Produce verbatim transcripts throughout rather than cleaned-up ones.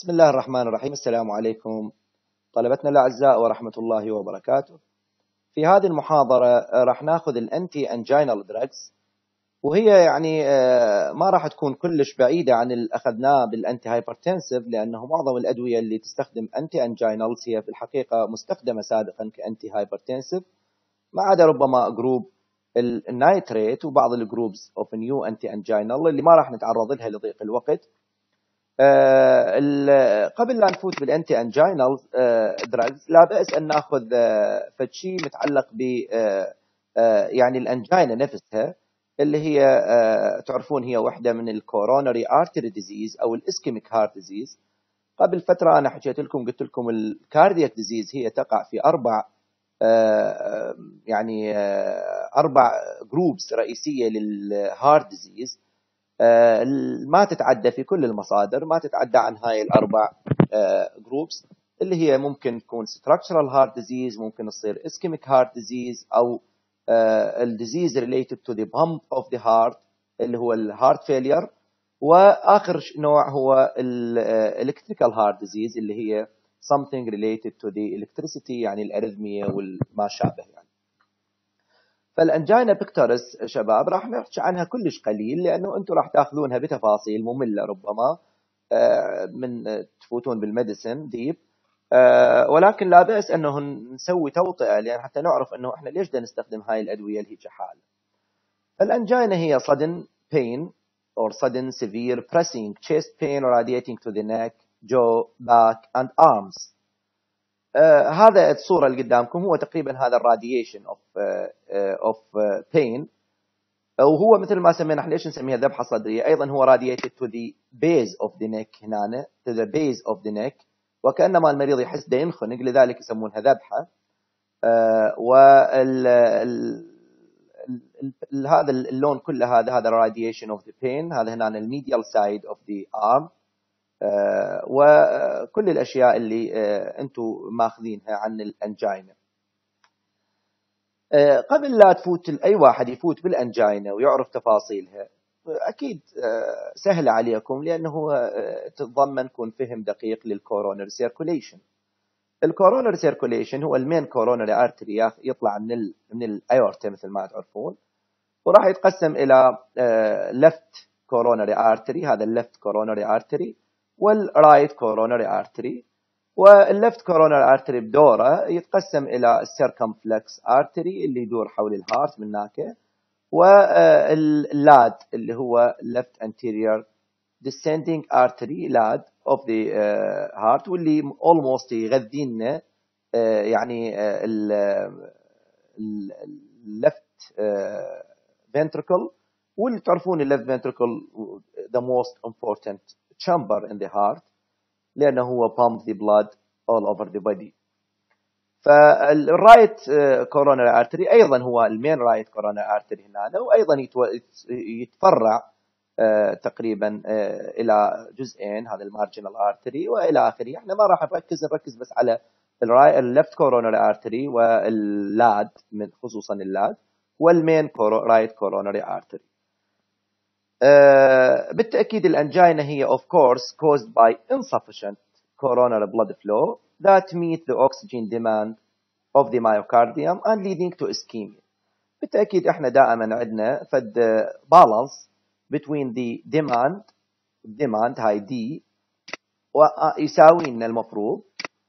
بسم الله الرحمن الرحيم. السلام عليكم طلبتنا الأعزاء ورحمة الله وبركاته. في هذه المحاضرة راح ناخذ الانتي انجينال دراجز، وهي يعني ما راح تكون كلش بعيدة عن اللي أخذناه بالانتي هايبرتنسيف، لأنه معظم الأدوية اللي تستخدم انتي انجينالز هي في الحقيقة مستخدمة سابقا كانتي هايبرتنسيف، ما عدا ربما جروب النايتريت وبعض الجروبز اوف نيو انتي انجينال اللي ما راح نتعرض لها لضيق الوقت. آه قبل لا نفوت بالانتي انجينال آه دراجز، لا بأس ان ناخذ آه فشي متعلق ب آه آه يعني الانجينا نفسها، اللي هي آه تعرفون هي واحده من الكوروناري ارتري ديزيز او الاسكيميك هارت ديزيز. قبل فتره انا حكيت لكم، قلت لكم الكاردياك ديزيز هي تقع في اربع آه يعني آه اربع جروبس رئيسيه للهارت ديزيز، ما تتعدى في كل المصادر، ما تتعدى عن هاي الأربع جروبس، اللي هي ممكن تكون structural heart disease، ممكن تصير ischemic heart disease، أو الديزيز related to the pump of the heart اللي هو الهارت failure، وآخر نوع هو electrical heart disease اللي هي something related to the electricity، يعني الأريثمية وما شابه يعني. فالانجينا بيكتورس شباب راح نحكي عنها كلش قليل، لانه انتم راح تاخذونها بتفاصيل ممله ربما من تفوتون بالميديسن ديب، ولكن لا باس انه نسوي توطئه، لان حتى نعرف انه احنا ليش بدنا نستخدم هاي الادويه اللي هي حاله. الانجينا هي sudden pain or sudden severe pressing chest pain radiating to the neck, jaw, back and arms. آه هذا الصورة اللي قدامكم هو تقريبا هذا الراديشن اوف اوف بين، وهو مثل ما سمينا احنا ليش نسميها ذبحة صدرية، ايضا هو radiated to the base of the neck، هنا to the base of the neck، وكأنما المريض يحس ده ينخنق، لذلك يسمونها ذبحة. آه وال هذا اللون كله هذا هذا radiation of the pain، هذا هنا الميديال side of the arm. آه وكل الأشياء اللي آه أنتم ماخذينها عن الأنجينا. آه قبل لا تفوت أي واحد يفوت بالأنجينا ويعرف تفاصيلها، أكيد آه سهل عليكم، لأنه آه تتضمن كون فهم دقيق للكورونر سيركوليشن. الكورونر سيركوليشن هو المين كورونري ارتري، يطلع من ال من الايورتا مثل ما تعرفون، وراح يتقسم إلى ليفت كورونري ارتري، هذا الليفت كورونري ارتري، والرايت كورونري ارتري. والليفت كورونري ارتري بدوره يتقسم الى السيركمفلكس ارتري اللي يدور حول الهارت من هناك، واللاد اللي هو left anterior descending artery lad of the uh, heart، واللي almost يغذينا uh, يعني ال left uh, ventricle، واللي تعرفون ال left ventricle the most important chamber in the heart، لأنه هو pump the blood all over the body. فالرايت coronary artery أيضا هو المين رايت coronary artery هنا، وأيضا يتفرع تقريبا إلى جزئين، هذا المارجنال artery وإلى آخره. احنا ما راح نركز نركز بس على الليفت coronary artery واللاد، من خصوصا اللاد، والمين رايت coronary artery. Uh, بالتأكيد الأنجينا هي of course caused by insufficient coronary blood flow that meet the oxygen demand of the myocardium and leading to ischemia. بالتأكيد احنا دائما عندنا فد balance between the demand demand high D ويساوي لنا المفروض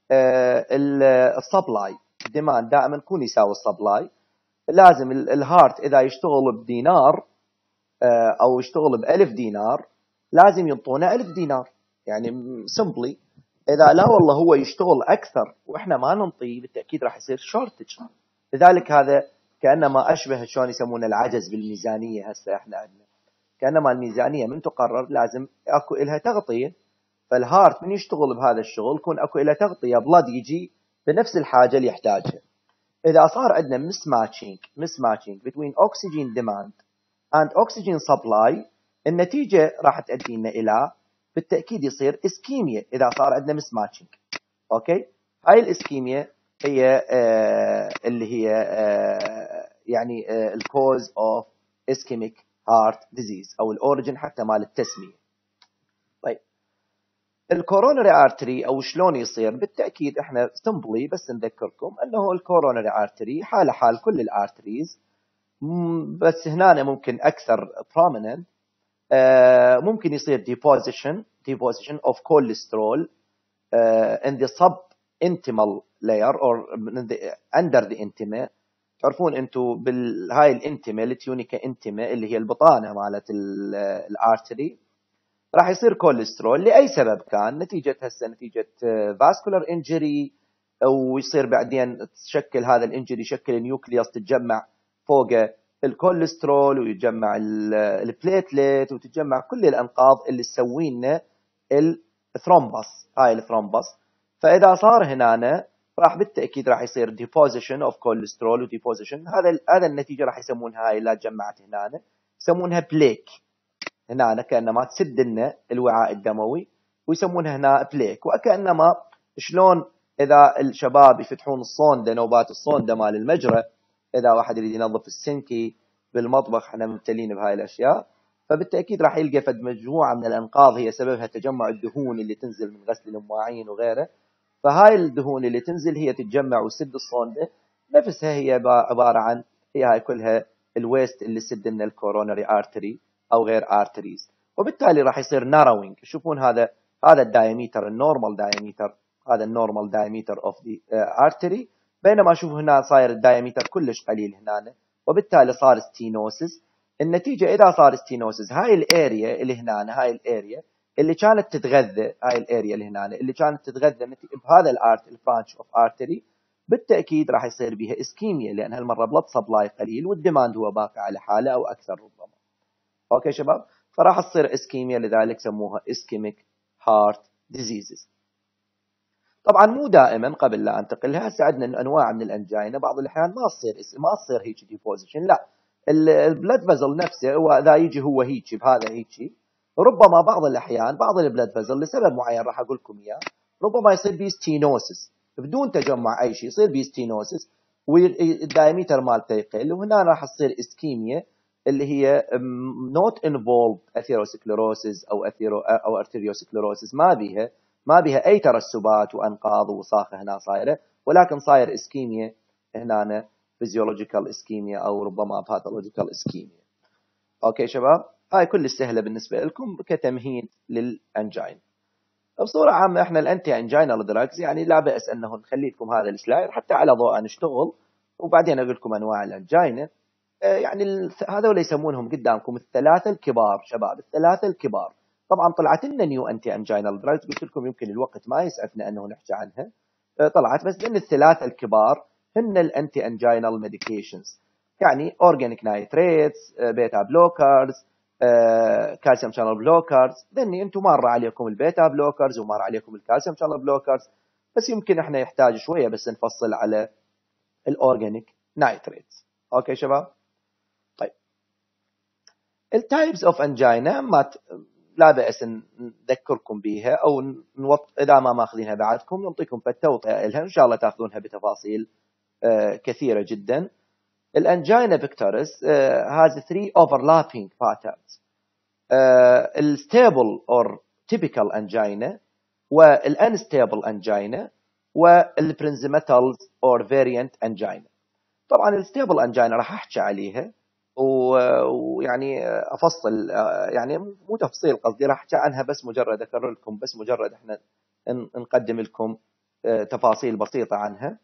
السبلاي. demand دائما يكون يساوي السبلاي. لازم الهارت إذا يشتغل بدينار أو يشتغل بألف دينار، لازم ينطونا ألف دينار، يعني simply. إذا لا والله هو يشتغل أكثر وإحنا ما ننطيه، بالتأكيد راح يصير shortage. لذلك هذا كأنما أشبه شلون يسمون العجز بالميزانية. هسه إحنا عندنا كأنما الميزانية من تقرر لازم أكو إلها تغطية، فالهارت من يشتغل بهذا الشغل يكون أكو إلها تغطية، بلاد يجي بنفس الحاجة اللي يحتاجها. إذا صار عندنا mismatching mismatching between oxygen demand and oxygen supply، النتيجة راح تؤدينا إلى بالتأكيد يصير إسكيميا إذا صار عندنا mismatching. أوكي، هاي الإسكيميا هي آه اللي هي آه يعني آه الكوز of ischemic heart disease، أو الأوريجين حتى مال التسمية. طيب الكورونري ارتري او شلون يصير؟ بالتاكيد احنا سمبلي بس نذكركم انه الكورونري ارتري حاله حال كل الارتريز، بس هنا ممكن اكثر prominent. آه ممكن يصير deposition deposition of cholesterol uh, in the sub-intimal layer or the, under the intima. تعرفون انتم بالهاي الانتما التيونيكا انتما اللي هي البطانه مالت الارتري، راح يصير كوليسترول لاي سبب كان، نتيجه هسه نتيجه فاسكولار انجري، او يصير بعدين تشكل هذا الانجري يشكل النيوكليوس تتجمع فوقه الكوليسترول ويتجمع البليتلت وتتجمع كل الانقاض اللي تسوي لنا الثرومبس، هاي الثرومبس. فاذا صار هنا راح بالتاكيد راح يصير ديبوزيشن اوف كوليسترول وديبوزيشن، هذا هذا النتيجه راح يسمونها هاي لا تجمعت هنا يسمونها بليك، هنا كانما تسد لنا الوعاء الدموي ويسمونها هنا بليك. وكانما شلون اذا الشباب يفتحون الصونده، نوبات الصونده مال المجرى، اذا واحد يريد ينظف السنكي بالمطبخ، احنا ممتلين بهاي الاشياء، فبالتاكيد راح يلقى فد مجموعه من الانقاض هي سببها تجمع الدهون اللي تنزل من غسل المواعين وغيره. فهاي الدهون اللي تنزل هي تتجمع وتسد الصونده نفسها، هي عباره عن هي هاي كلها الويست اللي تسد لنا الكورونري ارتري او غير ارتريز. وبالتالي راح يصير ناروينج. شوفون هذا هذا الدايمتر النورمال دايمتر، هذا النورمال دايمتر اوف ذا ارتري، بينما شوفوا هنا صاير الدايمتر كلش قليل هنا، وبالتالي صار ستينوسس. النتيجه اذا صار ستينوسس، هاي الاريا اللي هنا، هاي الاريا اللي كانت تتغذى، هاي الاريا اللي هنا اللي كانت تتغذى بهذا الارت البرانش اوف ارتري، بالتاكيد راح يصير بها اسكيميا، لان هالمره بلد سبلاي قليل والديماند هو باقي على حاله او اكثر ربما. اوكي شباب، فراح تصير اسكيميا، لذلك سموها اسكيميك هارت ديزيزز. طبعا مو دائما، قبل لا انتقل لها هسه عندنا انواع من الانجينا، بعض الاحيان ما تصير ما تصير هيك ديبوزيشن، لا البلد فازل نفسه هو اذا يجي هو هيك بهذا هيك، ربما بعض الاحيان بعض البلد فازل لسبب معين راح اقول لكم اياه، ربما يصير بيه ستينوسس بدون تجمع اي شيء، يصير بيه ستينوسس والدايمتر مالته يقل، وهنا راح تصير اسكيميا اللي هي not involved atherosclerosis او اثيرو او arteriosclerosis، ما بيها ما بيها اي ترسبات وانقاض وصاخه هنا صايره، ولكن صاير اسكيميا هنا فيزيولوجيكال اسكيميا او ربما باثولوجيكال اسكيميا. اوكي شباب، هاي كل سهله بالنسبه لكم كتمهيد للانجين. بصوره عامه احنا الانتي انجينال دراجز يعني لا باس انه نخلي لكم هذا السلايد حتى على ضوء نشتغل، وبعدين اقول لكم انواع الانجينا. يعني هذول يسمونهم قدامكم الثلاثه الكبار شباب، الثلاثه الكبار. طبعا طلعت لنا نيو انتي انجينال دراجز، قلت لكم يمكن الوقت ما يسعفنا انه نحكي عنها، طلعت بس لان الثلاثه الكبار هن الانتي انجينال ميديكيشنز، يعني اورجانيك نايتريتس، بيتا بلوكرز، كالسيوم شانل بلوكرز. ذني انتم مر عليكم البيتا بلوكرز ومر عليكم الكالسيوم شانل بلوكرز، بس يمكن احنا يحتاج شويه بس نفصل على الاورجانيك نايتريتس. اوكي شباب، طيب التايبس اوف انجينا ما ت... لا بأس نذكركم بها، او نوط... اذا ما ماخذينها بعدكم نعطيكم فتوطئه لها ان شاء الله تاخذونها بتفاصيل آه كثيره جدا. الانجينا بيكتورس uh, has three overlapping patterns. uh, الستيبل or typical angina والunstable angina والبرنزيمتالز or variant angina. طبعا الستيبل انجينا راح احكي عليها ويعني افصل، يعني مو تفصيل قصدي، راح احكي عنها بس مجرد اكرر لكم، بس مجرد احنا نقدم لكم تفاصيل بسيطه عنها.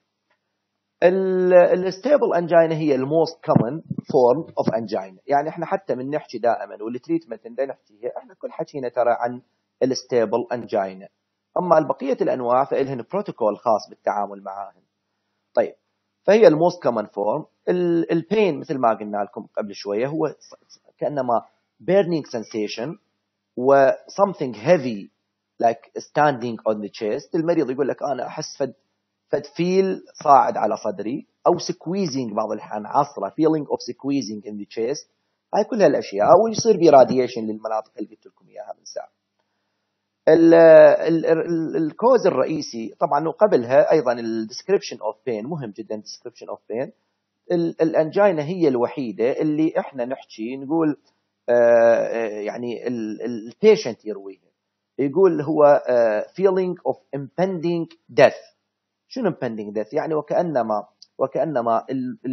الستيبل انجينا هي الموست كومن فورم اوف انجينا، يعني احنا حتى من نحكي دائما والتريتمنت اللي نحكيها احنا كل حكينا ترى عن الستيبل انجينا، اما البقيه الانواع فإلهن بروتوكول خاص بالتعامل معاهن. طيب، فهي الموست كومن فورم. البين مثل ما قلنا لكم قبل شويه هو كانما burning sensation و something heavy like standing on the chest. المريض يقول لك انا احس فد فد فيل صاعد على صدري، او squeezing بعض الأحيان عصره feeling of squeezing in the chest. هاي كل هالاشياء، او يصير براديشن للمناطق اللي قلت لكم اياها من ساعه. الكوز الرئيسي طبعا وقبلها ايضا الديسكريبشن اوف بين مهم جدا. ديسكريبشن اوف بين، الانجينا هي الوحيده اللي احنا نحكي نقول آه يعني البيشنت يرويها، يقول هو uh, feeling of impending death. شنو impending death؟ يعني وكأنما وكأنما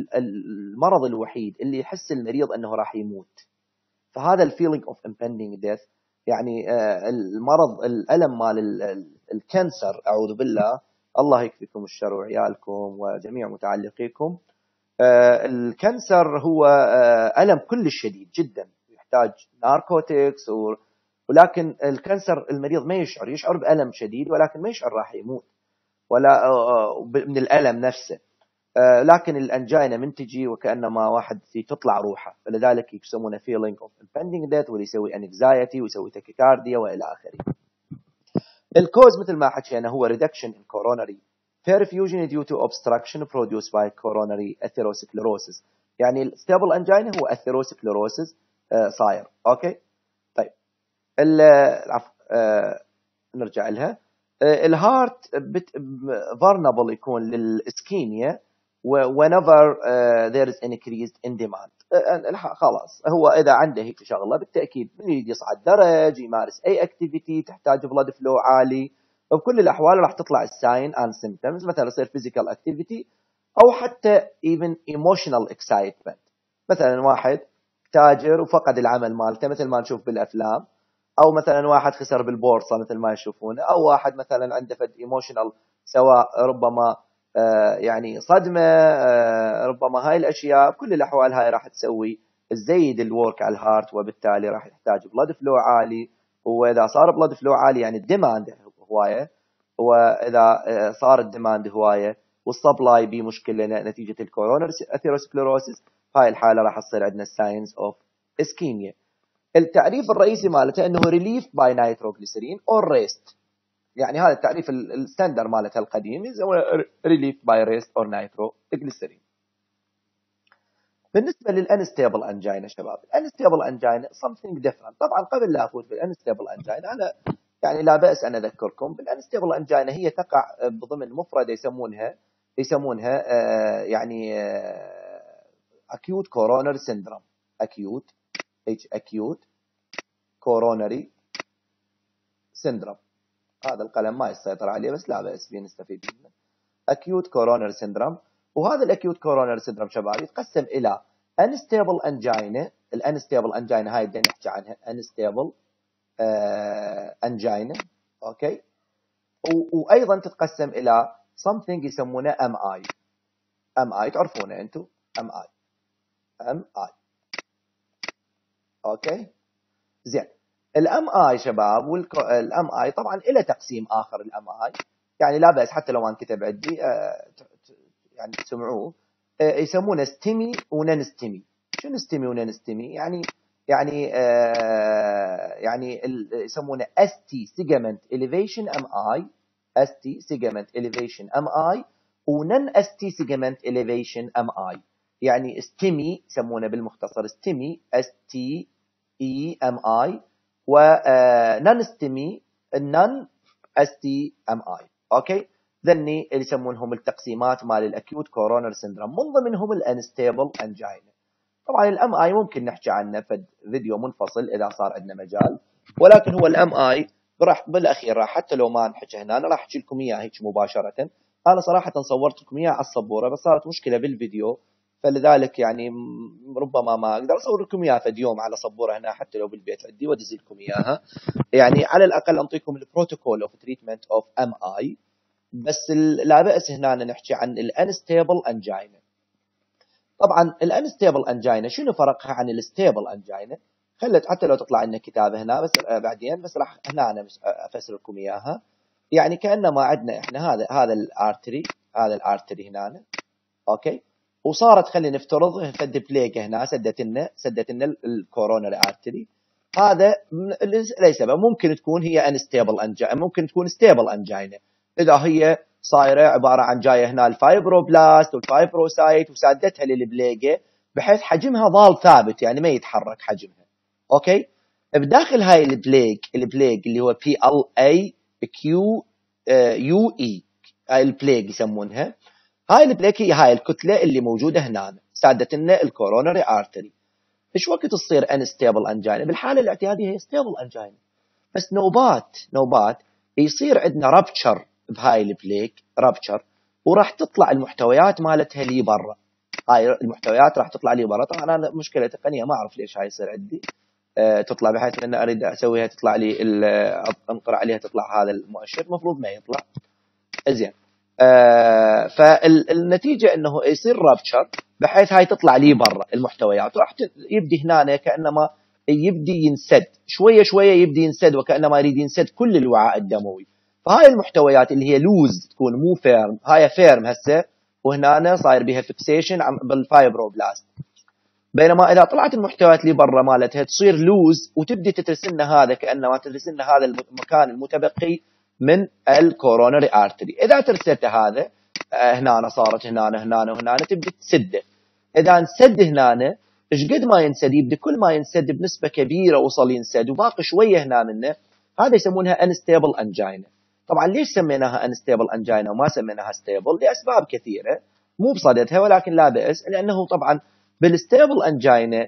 المرض الوحيد اللي يحس المريض أنه راح يموت. فهذا ال feeling of impending death يعني uh, المرض الألم مال الكانسر، أعوذ بالله، الله يكفيكم الشر وعيالكم وجميع متعلقيكم. uh, الكانسر هو uh, ألم كلش شديد جدا، يحتاج ناركوتكس، ولكن الكانسر المريض ما يشعر يشعر بألم شديد، ولكن ما يشعر راح يموت ولا من الألم نفسه. لكن الأنجينا من تجي وكأنما واحد تطلع روحه، فلذلك يسمونه feeling of impending death، واللي يسوي anxiety ويسوي tachycardia وإلى آخره. الكوز مثل ما حكينا هو reduction in coronary perfusion due to obstruction produced by coronary atherosclerosis. يعني stable angina هو atherosclerosis صاير. أوكي طيب العفو آه نرجع لها. آه الهارت vulnerable يكون للإسكيميا whenever uh, there is increased in demand. آه خلاص هو إذا عنده هيك شغلة بالتأكيد يريد يصعد درج، يمارس أي activity تحتاج blood flow عالي، وبكل الأحوال راح تطلع الساين and symptoms، مثلا يصير physical activity أو حتى even emotional excitement. مثلا واحد تاجر وفقد العمل مالته مثل ما نشوف بالأفلام، أو مثلا واحد خسر بالبورصة مثل ما يشوفونه، أو واحد مثلا عنده فد ايموشنال، سواء ربما آه يعني صدمة، آه ربما هاي الأشياء. بكل الأحوال هاي راح تسوي تزيد الورك على الهارت، وبالتالي راح يحتاج بلاد فلو عالي، وإذا صار بلاد فلو عالي يعني الديماند هواية، وإذا آه صار الديماند هواية والسبلاي بي مشكلة نتيجة الكورونري اثيروسكليروسيس، هاي الحالة راح تصير عندنا signs of ischemia. التعريف الرئيسي مالته انه relief by nitroglycerin or rest، يعني هذا التعريف الستاندر مالته القديم، يسمونه relief by rest or nitroglycerin. بالنسبه للانستيبل انجينا شباب، الانستيبل انجينا something different. طبعا قبل لا افوت بالانستيبل انجينا انا يعني لا باس ان اذكركم بالانستيبل انجينا، هي تقع بضمن مفردة يسمونها يسمونها آه يعني آه acute coronary syndrome. acute H acute coronary syndrome. هذا القلم ما يسيطر عليه بس لا بأس فيه نستفيد منه. acute coronary syndrome. وهذا الاكيوت coronary syndrome شباب يتقسم إلى unstable angina. الانستيبل angina هاي بدنا نحكي عنها unstable uh, angina. أوكي. وأيضا تتقسم إلى something يسمونه إم آي. إم آي تعرفونه أنتم إم آي. إم آي. أوكي. زين. الام اي شباب، والام اي طبعا له تقسيم اخر. الام اي يعني لا باس حتى لو ما انكتب عندي آه يعني تسمعوه. آه يسمونه ستيمي ونن ستيمي. شنو ستيمي ونن ستيمي؟ يعني يعني آه يعني يسمونه اس تي سيجمنت اليفيشن ام اي، اس تي سيجمنت اليفيشن ام اي، ونن اس تي سيجمنت اليفيشن ام اي. يعني ستيمي يسمونه بالمختصر ستيمي اس تي اي ام اي، ونن ستيمي النن اس تي ام اي. اوكي ذني اللي يسمونهم التقسيمات مال الاكيوت كورونر سندروم، من ضمنهم الانستيبل انجينا. طبعا الام اي ممكن نحكي عنه في فيديو منفصل اذا صار عندنا مجال، ولكن هو الام اي راح بالاخير راح حتى لو ما نحكي هنا انا راح احكي لكم اياه هيك مباشره. انا صراحه صورت لكم اياه على السبوره بس صارت مشكله بالفيديو، فلذلك يعني ربما ما اقدر اصور لكم اياها في يوم على سبوره هنا حتى لو بالبيت عندي وادز لكم اياها. يعني على الاقل انطيكم البروتوكول اوف تريتمنت اوف ام اي. بس لا باس هنا نحكي عن الانستيبل انجينا. طبعا الانستيبل انجينا شنو فرقها عن الستيبل انجينا؟ خلت حتى لو تطلع لنا كتابه هنا بس بعدين، بس راح هنا انا افسر لكم اياها. يعني كانما عندنا احنا هذا هذا الارتري، هذا الارتري هنا اوكي، وصارت خلينا نفترض فد بليكه هنا سدت لنا سدت لنا الكورونري ارتري. هذا ليس سبب، ممكن تكون هي انستيبل انجينا، ممكن تكون ستيبل انجينا اذا هي صايره عباره عن جايه هنا الفايبروبلاست والفايبروسايت وسادتها للبليكه بحيث حجمها ظل ثابت يعني ما يتحرك حجمها. اوكي بداخل هاي البليك، البليك اللي هو بي ال اي كيو يو اي، هاي البليك يسمونها. هاي البليك هي هاي الكتله اللي موجوده هنا سادت لنا الكورونري ارتري. ايش وقت تصير انستيبل انجينا؟ بالحاله الاعتياديه هي ستيبل انجينا، بس نوبات نوبات يصير عندنا رابتشر بهاي البليك رابتشر، وراح تطلع المحتويات مالتها لي برا. هاي المحتويات راح تطلع لي برا. طبعا انا مشكله تقنيه ما اعرف ليش هاي يصير عندي أه تطلع، بحيث ان اريد اسويها تطلع لي انقر عليها تطلع هذا المؤشر، المفروض ما يطلع زين. أه فالنتيجه انه يصير رابتشر بحيث هاي تطلع لي برا المحتويات، راح يبدي هنا كانما يبدي ينسد شويه شويه، يبدي ينسد وكانما يريد ينسد كل الوعاء الدموي. فهاي المحتويات اللي هي لوز تكون مو فيرم، هاي فيرم هسه وهنا صاير بها فيكسيشن بالفايبروبلاست. بينما اذا طلعت المحتويات اللي برا مالتها تصير لوز وتبدي تترس لنا هذا كانما تترس لنا هذا المكان المتبقي من الكورونري ارتري. اذا ترسلت هذا هنا صارت هنا هنا وهنا تبدي تسده. اذا انسد هنا ايش قد ما ينسد يبدي كل ما ينسد بنسبه كبيره وصل ينسد وباقي شويه هنا منه، هذا يسمونها انستيبل انجينا. طبعا ليش سميناها انستيبل انجينا وما سميناها ستيبل؟ لاسباب كثيره مو بصددها، ولكن لا باس. لانه طبعا بالستيبل انجينا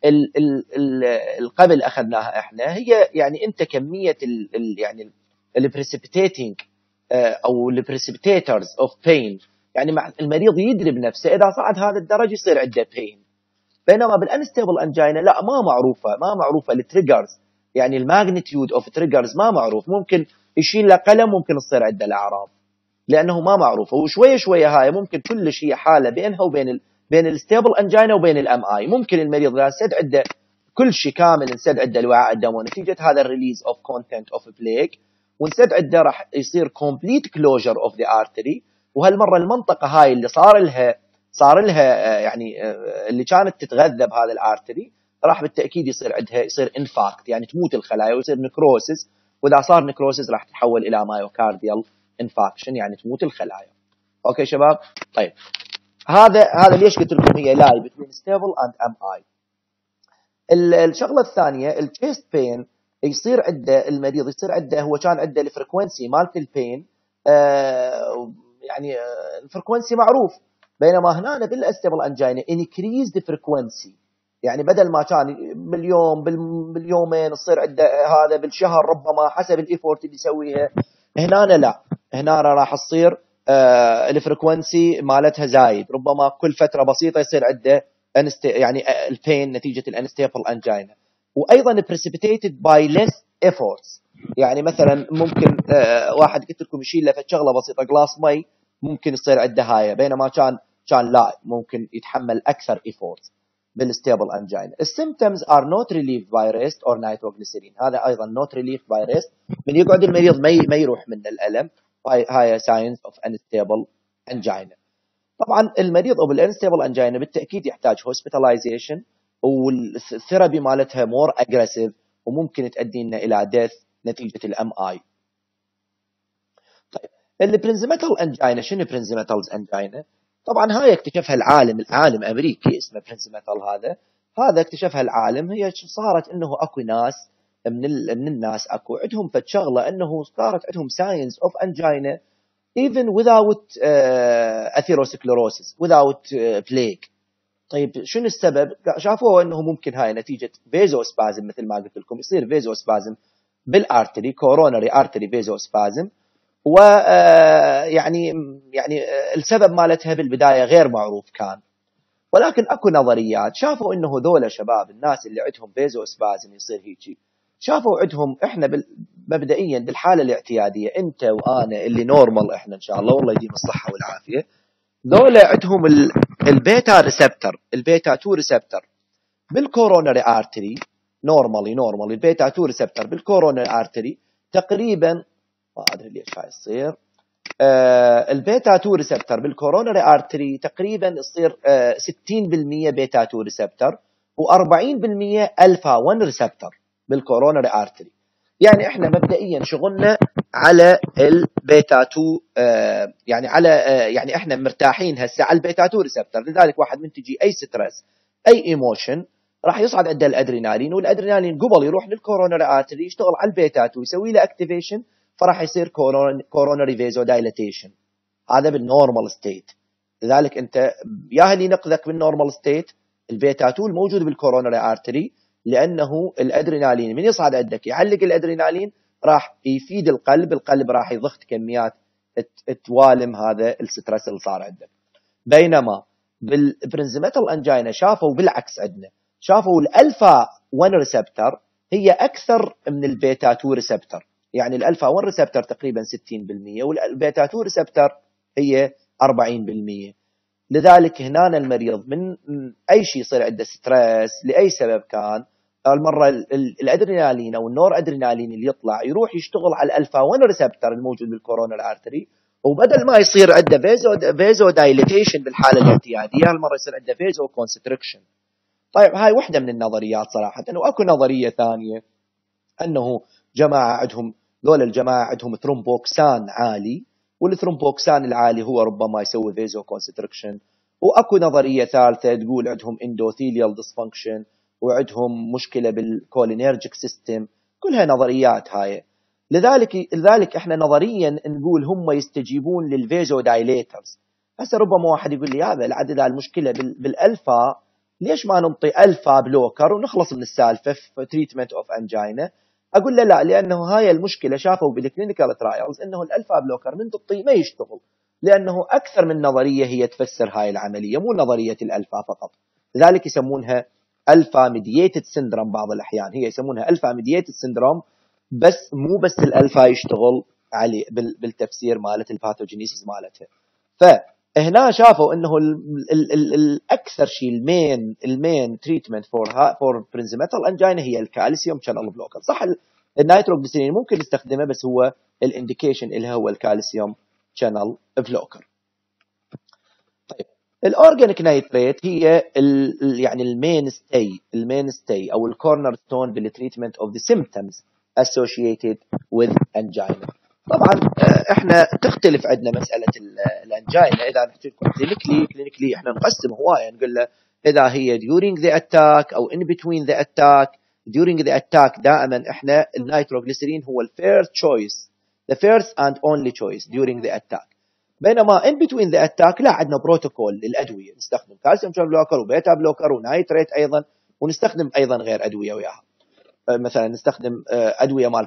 القبل اخذناها احنا هي يعني انت كميه ال ال يعني البريسبيتيتنج او البريسبيتيترز اوف بين، يعني مع المريض يدري بنفسه اذا صعد هذا الدرج يصير عنده بين. بينما بالانستيبل انجينا لا، ما معروفه ما معروفه التريجرز، يعني الماجنتيود اوف تريجرز ما معروف. ممكن يشيل له قلم ممكن تصير عنده الاعراض لانه ما معروفه. وشويه شويه هاي ممكن كلش هي حاله بينها وبين ال بين الستيبل انجينا وبين الام اي. ممكن المريض اذا انسد عنده كل شيء كامل، انسد عنده الوعاء الدموي نتيجه هذا الريليز اوف كونتنت اوف بليك، وانسد عنده راح يصير كومبليت كلوجر اوف ذا ارتري. وهالمره المنطقه هاي اللي صار لها صار لها يعني اللي كانت تتغذى بهذا الارتري راح بالتاكيد يصير عندها يصير انفاكت، يعني تموت الخلايا ويصير نكروسس. واذا صار نكروسس راح تتحول الى مايوكارديال انفاكشن، يعني تموت الخلايا. اوكي شباب؟ طيب هذا هذا ليش قلت لكم هي لاي بين ستيبل اند ام اي. الشغله الثانيه التشيست بين يصير عنده المريض يصير عنده هو كان عنده الفريكونسي مالت البين آه يعني آه الفريكونسي معروف. بينما هنا بالستيبل انجينا انكريز ذا فريكونسي، يعني بدل ما كان باليوم باليومين تصير عنده هذا بالشهر ربما حسب الايفورت اللي يسويها، هنا لا، هنا راح تصير آه الفريكونسي مالتها زايد، ربما كل فتره بسيطه يصير عنده يعني البين نتيجه الانستيبل انجينا. وايضا precipitated by less efforts، يعني مثلا ممكن آه واحد قلت لكم يشيل له شغله بسيطه جلاس مي ممكن يصير عنده هاي، بينما كان كان لا ممكن يتحمل اكثر efforts بالستيبل انجينا. السيمبتومز ار نوت ريليف باي ريست اور نيتروجليسيرين، هذا ايضا نوت ريليف باي ريست، من يقعد المريض ما ما يروح من الالم. هاي هاي ساينز اوف انستيبل انجينا. طبعا المريض او بالانستيبل انجينا بالتاكيد يحتاج هوسبيتاليزيشن، والثيرابي مالتها مور اجريسيف وممكن تؤدي لنا الى ديث نتيجه الام اي. طيب البرنزيمتال انجينا شنو برنزيمتالز انجينا؟ طبعا هاي اكتشفها العالم العالم امريكي اسمه برنزيمتال. هذا هذا اكتشفها العالم. هي صارت انه اكو ناس من من الناس اكو عندهم فشغله انه صارت عندهم ساينس اوف انجينا even without uh, atherosclerosis without uh, plague. طيب شنو السبب؟ شافوه انه ممكن هاي نتيجه فيزوسبازم، مثل ما قلت لكم يصير فيزوسبازم بالارتري كورونري ارتري فيزوسبازم، ويعني يعني السبب مالتها بالبدايه غير معروف كان، ولكن اكو نظريات شافوا انه ذولا شباب الناس اللي عندهم فيزوسبازم يصير هيجي، شافوا عندهم احنا مبدئيا بالحاله الاعتياديه انت وانا اللي نورمال احنا ان شاء الله والله يديم الصحه والعافيه، ذولا عندهم البيتا ريسبتر البيتا تو ريسبتر بالكورونري ارتري نورمالي نورمالي البيتا تو ريسبتر بالكورونري ارتري تقريبا ما ادري ليش هاي يصير آه البيتا تو ريسبتر بالكورونري ارتري تقريبا يصير آه ستين بالمئة بيتا تو ريسبتر وأربعين بالمئة الفا واحد ريسبتر بالكورونري ارتري. يعني احنا مبدئيا شغلنا على البيتا تو آه يعني على آه يعني احنا مرتاحين هسه على البيتا تو ريسبتر. لذلك واحد من تجي اي ستريس اي ايموشن راح يصعد عنده الادرينالين، والادرينالين قبل يروح للكورونري ارتري يشتغل على البيتا تو يسوي له اكتيفيشن فراح يصير كورونري فيزو دايلاتيشن. هذا بالنورمال ستيت. لذلك انت يا اللي نقذك بالنورمال ستيت البيتا تو الموجود بالكورونري ارتري لانه الادرينالين من يصعد عندك يعلق الادرينالين راح يفيد القلب، القلب راح يضخ كميات توالم هذا الستريس اللي صار عندك. بينما بالبرنزمتال انجينا شافوا بالعكس، عندنا شافوا الالفا واحد ريسبتور هي اكثر من البيتا اثنين ريسبتور، يعني الالفا واحد ريسبتور تقريبا ستين بالمئة والبيتا اثنين ريسبتور هي أربعين بالمئة. لذلك هنا المريض من اي شيء يصير عنده ستريس لاي سبب كان، المره الادرينالين او النور ادرينالين اللي يطلع يروح يشتغل على الالفا واحد ريسبتور الموجود بالكورونال ارتري، وبدل ما يصير عنده فيزو فيزو دايليتيشن بالحاله الاعتياديه، هالمره يصير عنده فيزو كونستريكشن. طيب هاي وحده من النظريات صراحه. واكو نظريه ثانيه انه جماعه عندهم ذول الجماعه عندهم ثرومبوكسان عالي، والثرومبوكسان العالي هو ربما يسوي فيزو كونستريكشن. واكو نظريه ثالثه تقول عندهم اندوثيليال ديسفانكشن وعندهم مشكله بالكولينيرجيك سيستم. كلها نظريات هاي. لذلك لذلك احنا نظريا نقول هم يستجيبون للفيزو دايليترز. هسه ربما واحد يقول لي هذا العدد المشكله بالالفا، ليش ما نعطي الفا بلوكر ونخلص من السالفه في تريتمنت اوف انجينا؟ اقول له لا، لانه هاي المشكله شافوا بالكلينيكال ترايلز انه الالفا بلوكر من تعطيه ما يشتغل، لانه اكثر من نظريه هي تفسر هاي العمليه، مو نظريه الالفا فقط. لذلك يسمونها الفا ميدييتد سيندروم بعض الاحيان، هي يسمونها الفا ميدييتد سيندروم، بس مو بس الالفا يشتغل عليه بالتفسير مالت الباثوجينيسيس مالتها. فهنا شافوا انه الاكثر شيء المين المين تريتمنت فور فور برنزمتال انجينا هي الكالسيوم شانل بلوكر. صح النيتروجليسيرين ممكن نستخدمه، بس هو الانديكيشن اللي هو الكالسيوم شانل بلوكر. طيب الاورجانيك نايتريت هي ال يعني المين ستي المين ستي او الكورنر ستون بالتريتمنت اوف ذا سيمبتومز associated with angina. طبعا احنا تختلف عندنا مساله الانجينا. اذا نحكي لكم كلينيكلي كلينيكلي احنا نقسم هوايه، نقول له اذا هي during the attack او in between the attack. during the attack دائما احنا النيتروجليسيرين هو الفيرست choice the first and only choice during the attack. بينما in between the attack لا، عندنا بروتوكول للادويه، نستخدم كالسيوم شانل بلوكر وبيتا بلوكر ونايتريت ايضا، ونستخدم ايضا غير ادويه وياها. مثلا نستخدم ادويه مالت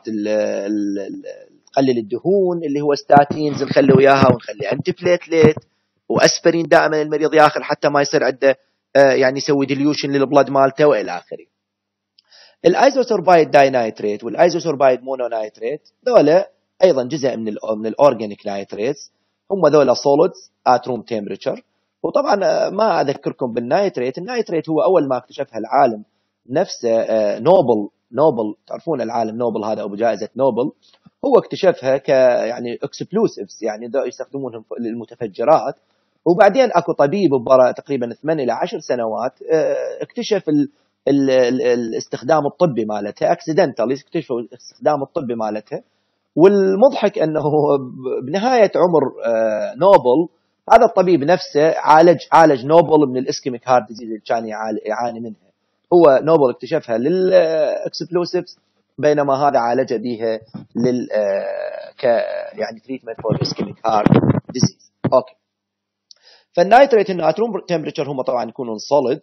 تقلل الدهون اللي هو ستاتينز نخلي وياها، ونخلي انتي بليتليت واسبرين دائما المريض ياخذ حتى ما يصير عنده يعني يسوي ديليوشن للبلد مالته والى اخره. الايزوسوربايد داينايتريت والايزوسوربايد مونونايتريت ذولا ايضا جزء من ال من الاورجانيك نايتريتس، هم ذولا سوليدز ات روم تمبريتشر. وطبعا ما اذكركم بالنايتريت، النايتريت هو اول ما اكتشفها العالم نفسه نوبل نوبل تعرفون العالم نوبل هذا ابو جائزه نوبل، هو اكتشفها ك يعني اكسبلوسيفز، يعني يستخدمونهم للمتفجرات. وبعدين اكو طبيب ببرا تقريبا ثمانية الى عشر سنوات اكتشف ال ال ال الاستخدام الطبي مالتها، اكسيدنتال اكتشفوا الاستخدام الطبي مالتها. والمضحك انه بنهايه عمر نوبل هذا الطبيب نفسه عالج عالج نوبل من الاسكيميك هارت ديزيز اللي كان يعاني منها. هو نوبل اكتشفها للاكسبلوسيفز، بينما هذا عالج بها لل ك يعني تريتمنت فور اسكيميك هارت ديزيز. اوكي. فالنايتريت ان ات روم تمبريتشر هم طبعا يكونون سوليد.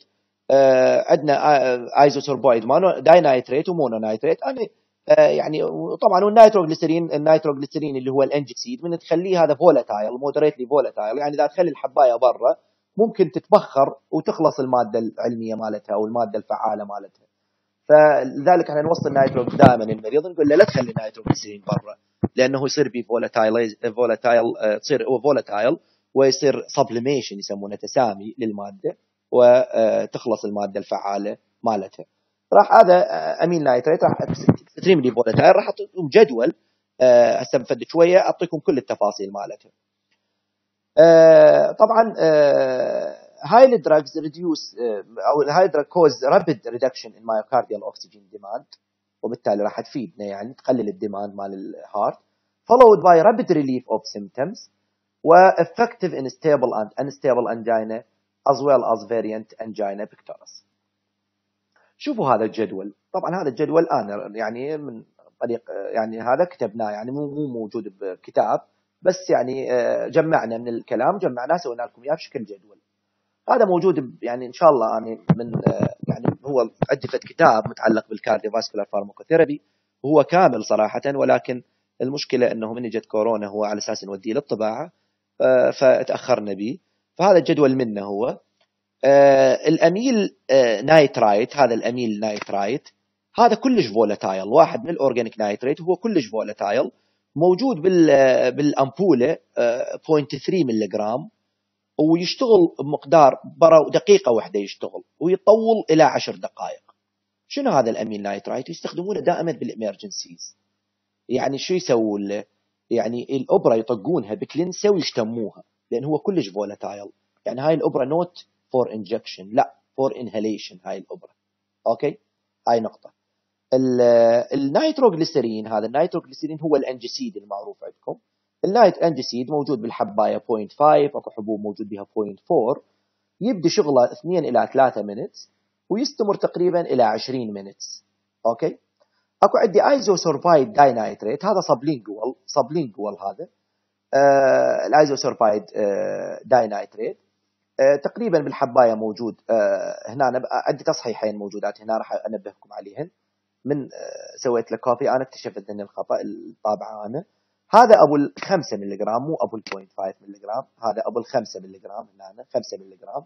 عندنا ايزوسوربايد مانو داينايتريت ومونونايتريت. انا يعني طبعا والنيتروجليسيرين النيتروجليسيرين اللي هو الانجسيد من تخليه هذا فولاتايل مودريتلي فولاتايل، يعني اذا تخلي الحبايه برا ممكن تتبخر وتخلص الماده العلميه مالتها او الماده الفعاله مالتها. فلذلك احنا نوصل النيتروج دائما للمريض نقول له لا تخلي النيتروجليسيرين برا، لانه يصير بي فولاتايل فولاتايل تصير فولاتايل ويصير سبليميشن يسمونه تسامي للماده وتخلص الماده الفعاله مالتها. راح هذا امين نايتريت راح اكستريملي فولاتايل، راح اعطيكم جدول هسه بفد شويه اعطيكم كل التفاصيل مالتها. طبعا هاي الدراجز ريديوس او هاي الدراج كوز رابيد ريدكشن ان مايوكارديال اوكسجين ديماند، وبالتالي راح تفيدنا يعني تقلل الديماند مال الهارت. followed by rapid relief of symptoms وeffective in stable and unstable angina as well as variant angina pectoris. شوفوا هذا الجدول. طبعا هذا الجدول انا يعني من طريق يعني هذا كتبناه، يعني مو مو موجود بكتاب، بس يعني جمعنا من الكلام جمعناه سوينا لكم اياه بشكل جدول. هذا موجود يعني ان شاء الله يعني من يعني هو عندي فد كتاب متعلق بالكارديوفاسكولار فارماكوثيرابي، وهو كامل صراحه، ولكن المشكله انه من اجت كورونا هو على اساس نوديه للطباعه فتاخرنا به. فهذا الجدول منه هو آه الاميل آه نايترايت. هذا الاميل نايترايت هذا كلش فولاتايل، واحد من الاورجانيك نايتريت، هو كلش فولاتايل، موجود بال بالامبوله آه صفر فاصلة ثلاثة ملغ، ويشتغل بمقدار برا دقيقه واحده يشتغل، ويطول الى عشر دقائق. شنو هذا الاميل نايترايت؟ يستخدمونه دائما بالامرجنسيز. يعني شو يسوون له؟ يعني الابره يطقونها بكلينسه ويشتموها، لان هو كلش فولاتايل. يعني هاي الابره نوت فور انجكشن، لا فور انهاليشن هاي الابره. اوكي، هاي نقطه. النيتروغليسرين، هذا النيتروغليسرين هو الانجسيد المعروف عندكم. النايت انجسيد موجود بالحبايه صفر فاصلة خمسة، اكو حبوب موجود بها صفر فاصلة أربعة. يبدي شغله اثنين الى ثلاثة مينتس ويستمر تقريبا الى عشرين مينتس. اوكي. اكو عندي ايزوسوربايد داينايتريت، هذا سبلينجوال سبلينجوال هذا آه الايزوسوربايد آه داينايتريت آه تقريبا بالحبايه موجود آه هنا. عندي تصحيحين موجودات هنا راح انبهكم عليهن. من آه سويت له كوبي انا اكتشفت ان الخطا الطابعه انا. هذا ابو الخمسة ملغ مو ابو البوينت خمسة ملغ، هذا ابو الخمسة ملغ هنا خمسة ملغ.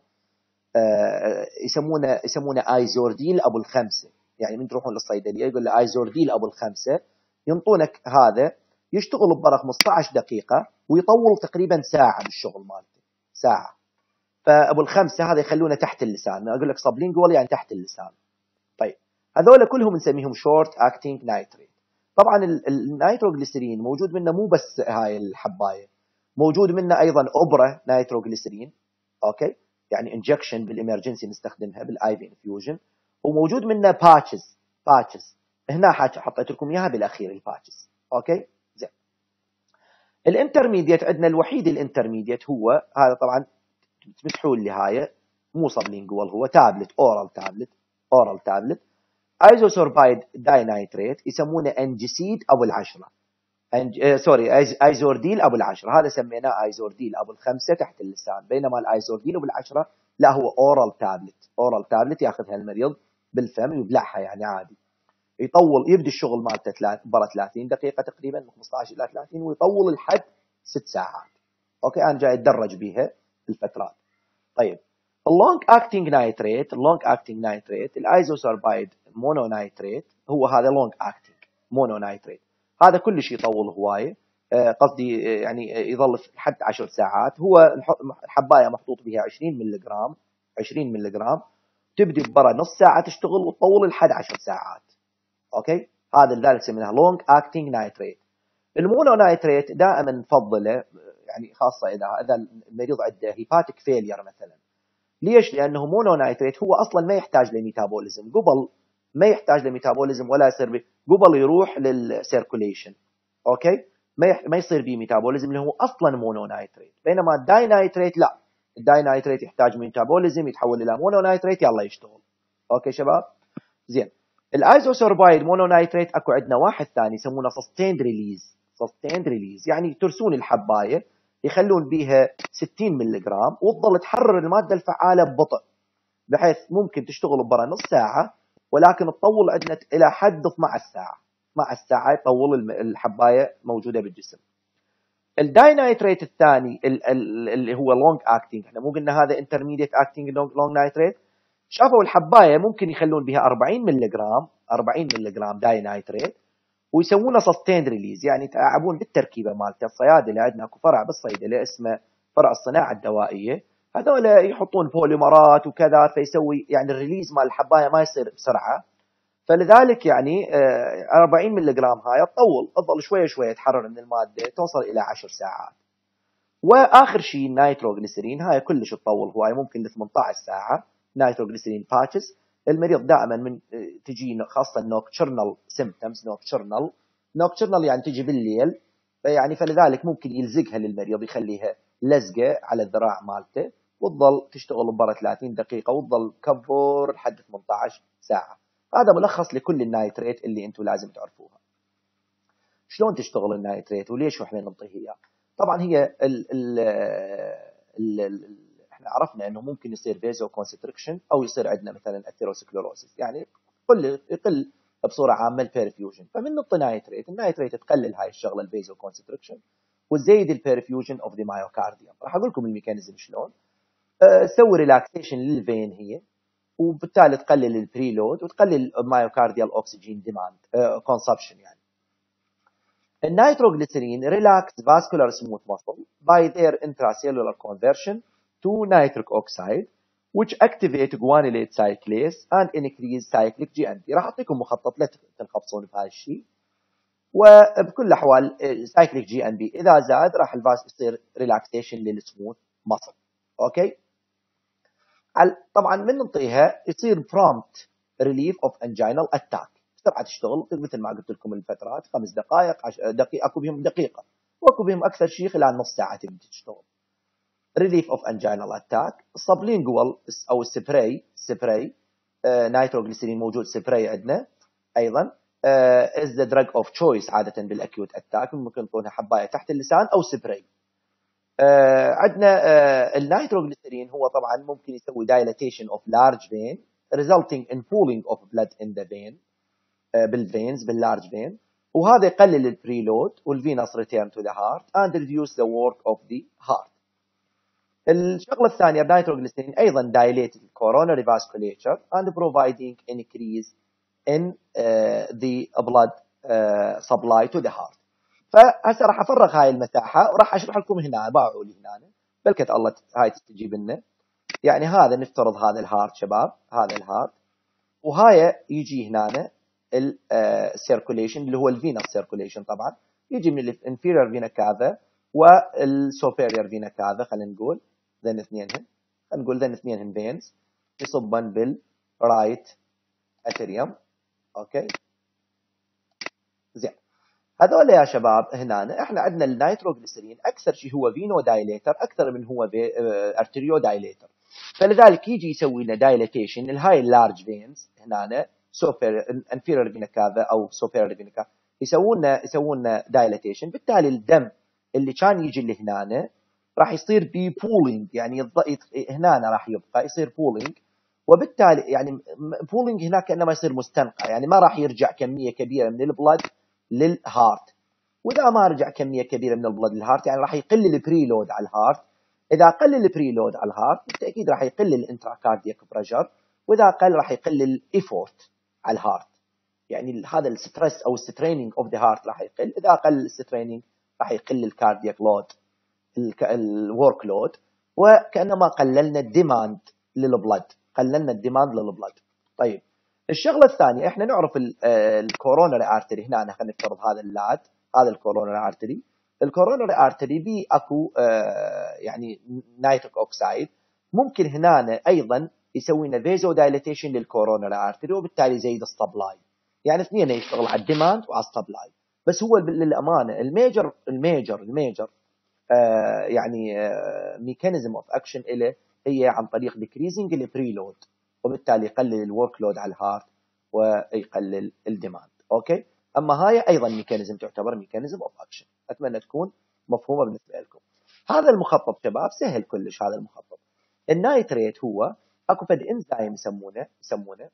آه يسمونه يسمونه ايزورديل ابو الخمسه. يعني من تروحون للصيدليه يقول له ايزورديل ابو الخمسه، ينطونك هذا يشتغل ببرا خمسة عشر دقيقه ويطول تقريبا ساعه بالشغل مالته، ساعه. فابو الخمسه هذا يخلونه تحت اللسان، اقول لك سبلينجوال يعني تحت اللسان. طيب هذول كلهم نسميهم شورت اكتينج نايتريت. طبعا النيتروغليسرين موجود منه مو بس هاي الحبايه، موجود منه ايضا ابره نيتروغليسرين. اوكي، يعني انجكشن بالامرجنسي نستخدمها بالاي في انفيوجن. وموجود منه باتشز باتشز هنا حطيت لكم اياها بالاخير الباتشز. اوكي زين. الانترميديت عندنا الوحيد الانترميديت هو هذا، طبعا تمسحوا لي هاي مو سبلينجوال، هو تابلت اورال تابلت اورال تابلت ايزوسوربايد داينايتريت، يسمونه انجسيد ابو العشره. أنج... آه سوري أيز... ايزورديل ابو العشره، هذا سميناه ايزورديل ابو الخمسه تحت اللسان. بينما الايزورديل ابو العشره لا، هو اورال تابلت اورال تابلت ياخذها المريض بالفم يبلعها يعني عادي. يطول يبدي الشغل مالته ثلاث برا ثلاثين دقيقه تقريبا من خمسة عشر الى ثلاثين، ويطول لحد ست ساعات. اوكي، انا جاي اتدرج بيها الفترات. طيب اللونج اكتنج نايتريت، اللونج اكتنج نايتريت الايزوسوربايد مونو نايتريت، هو هذا لونج اكتنج مونو نايتريت. هذا كلش يطول هوايه، آه قصدي آه يعني يظل لحد عشر ساعات. هو الحبايه محطوط بها عشرين ملغ عشرين ملغ، تبدي برا نص ساعه تشتغل وتطول لحد عشر ساعات. اوكي، هذا لذلك سميناها لونج اكتنج نايتريت. المونو نايتريت دائما نفضله، يعني خاصه اذا اذا المريض عنده هيباتيك فيلير مثلا. ليش؟ لانه مونو نايتريت هو اصلا ما يحتاج لميتابوليزم، قبل ما يحتاج لميتابوليزم ولا يصير بي قبل يروح للسيركوليشن. اوكي، ما يح... ما يصير به ميتابوليزم اللي هو اصلا مونو نايتريت. بينما الداي نايتريت لا، الداي نايتريت يحتاج ميتابوليزم يتحول الى مونو نايتريت يلا يشتغل. اوكي شباب زين. الايزوسوربايد مونو نايتريت اكو عندنا واحد ثاني يسمونه سستيند ريليز. سستيند ريليز يعني ترسون الحبايه يخلون بيها ستين ملغ وتظل تحرر الماده الفعاله ببطء، بحيث ممكن تشتغل برا نص ساعه ولكن تطول عندنا الى حد اثنتي عشرة ساعه. اثنتي عشرة ساعه تطول الحبايه موجوده بالجسم. الداينايتريت الثاني اللي هو لونج اكتنج، احنا مو قلنا هذا انترميديت اكتنج لونج نايتريت. شافوا الحبايه ممكن يخلون بها أربعين ملغ أربعين ملغ داينايتريت ويسوونه سستيند ريليز، يعني يتلاعبون بالتركيبه مالته. الصيادله عندنا اكو فرع بالصيدله اسمه فرع الصناعه الدوائيه، هذول يحطون بوليمرات وكذا فيسوي يعني الريليز مال الحبايه ما يصير بسرعه. فلذلك يعني أربعين ملغ هاي تطول، تظل شويه شويه تحرر من الماده توصل الى عشر ساعات. واخر شيء النيتروغليسرين، هاي كلش تطول هواي ممكن ل ثمانية عشر ساعه. نيتروغليسرين باتشز، المريض دائما من تجي خاصه نوكتشرنال سيمبتومز. نوكتشرنال نوكتشرنال يعني تجي بالليل، يعني فلذلك ممكن يلزقها للمريض يخليها لزقه على الذراع مالته وتظل تشتغل برا ثلاثين دقيقه وتظل كبر لحد ثمانية عشر ساعه. هذا ملخص لكل النايتريت اللي انتم لازم تعرفوها. شلون تشتغل النايتريت وليش واحنا ننطيه اياه؟ طبعا هي ال ال ال ال احنا عرفنا انه ممكن يصير فيزو كونستريكشن او يصير عندنا مثلا اثيروسكلوروسيس، يعني يقل يقل بصوره عامه البيرفيوجن. فمن نعطي نايتريت، النايتريت تقلل هاي الشغله الفيزو كونستريكشن وتزيد البيرفيوجن اوف ذا مايوكارديوم. راح اقول لكم الميكانيزم شلون. أه سوي ريلاكسيشن للفين هي، وبالتالي تقلل البريلود وتقلل المايوكارديال اوكسجين ديماند كونسبشن. يعني النيتروغليسيرين relax vascular smooth muscle by their intracellular conversion to nitric oxide which activate guanylate cyclase and increase cyclic جي ان بي. راح اعطيكم مخطط لا تنخبصون في هذا الشيء. وبكل الاحوال cyclic جي ان بي اذا زاد راح الفاس يصير ريلاكسيشن للسموث ماسل. اوكي. طبعا من نعطيها يصير prompt relief of angina attack. بسرعه تشتغل مثل ما قلت لكم الفترات خمس دقائق عش... دقيقه، اكو بهم دقيقه واكو بهم اكثر شيء خلال نص ساعه تبدي تشتغل. relief of anginal attack. sublingual او السبراي سبراي نيتروغليسيرين موجود سبراي عندنا ايضا uh, is the drug of choice عاده بالاكيوت اتاك. ممكن نعطونها حبايه تحت اللسان او سبراي. uh, عندنا uh, النيتروغليسيرين هو طبعا ممكن يسوي dilatation of large vein resulting in pooling of blood in the vein بالفينز باللارج فين، وهذا يقلل البريلود والفينس ريتيرن تو ذا هارت اند ريديوس ذا ورك اوف ذا هارت. الشغله الثانيه بنيتروغليسيرين ايضا دايليت الكوروناري فاسكوليتشر اند بروفايدينج انكريز ان ذا بلاد سبلاي تو ذا هارت. فهسه راح افرغ هاي المساحه وراح اشرح لكم هنا. باعوا لي هنا بلكت الله هاي تستجيب لنا. يعني هذا نفترض هذا الهارت شباب، هذا الهارت، وهاي يجي هنا السيركوليشن اللي هو الفينس سيركوليشن. طبعا يجي من الانفيريور فينا كافا والسوبيريور فينا كافا. خلينا نقول ذن اثنينهم، خلينا نقول ذن اثنينهم فينز يصبن بالرايت اتريوم. اوكي زين. هذول يا شباب هنا احنا عندنا النيتروغليسيرين اكثر شيء هو فينو دايليتر اكثر من هو ارتريو دايليتر، فلذلك يجي يسوي لنا دايليتيشن الهاي اللارج فينز هنا سوبر انفيريور فينا كافا او سوبيريور فينا كافا، يسوون يسوون دايليتيشن. بالتالي الدم اللي كان يجي لهنا راح يصير بي بولينج، يعني هنا راح يبقى يصير بولينج، وبالتالي يعني بولينج هناك كانما يصير مستنقع، يعني ما راح يرجع كميه كبيره من البلد للهارت. واذا ما رجع كميه كبيره من البلد للهارت يعني راح يقل البريلود على الهارت. اذا قل البريلود على الهارت بالتاكيد راح يقل الانتراكاردياك بريشر، واذا قل راح يقل الايفورت على الهارت، يعني هذا الستريس او الستريننج اوف ذا هارت راح يقل. اذا قل الستريننج راح يقل الكاردياك لود الورك لود، وكانما قللنا الديماند للبلد، قللنا الديماند للبلد. طيب الشغله الثانيه احنا نعرف الكوروناري ارتري. هنا خلينا نفترض هذا اللاد، هذا الكوروناري ارتري. الكوروناري ارتري بي اكو آه يعني نيتريك اوكسايد، ممكن هنا ايضا يسوي لنا فيزو دايليتيشن للكوروناري ارتري، وبالتالي يزيد السبلاي. يعني اثنين يشتغل على الديماند وعلى السبلاي. بس هو للامانه الميجر الميجر الميجر آه يعني آه ميكانيزم اوف اكشن له هي عن طريق ديكريزنج البريلود، وبالتالي يقلل الورك لود على الهارت ويقلل الديماند. اوكي. اما هاي ايضا ميكانيزم تعتبر ميكانيزم اوف اكشن. اتمنى تكون مفهومه بالنسبه لكم. هذا المخطط شباب سهل كلش. هذا المخطط النايتريت هو اكو فد انزيم يسمونه يسمونه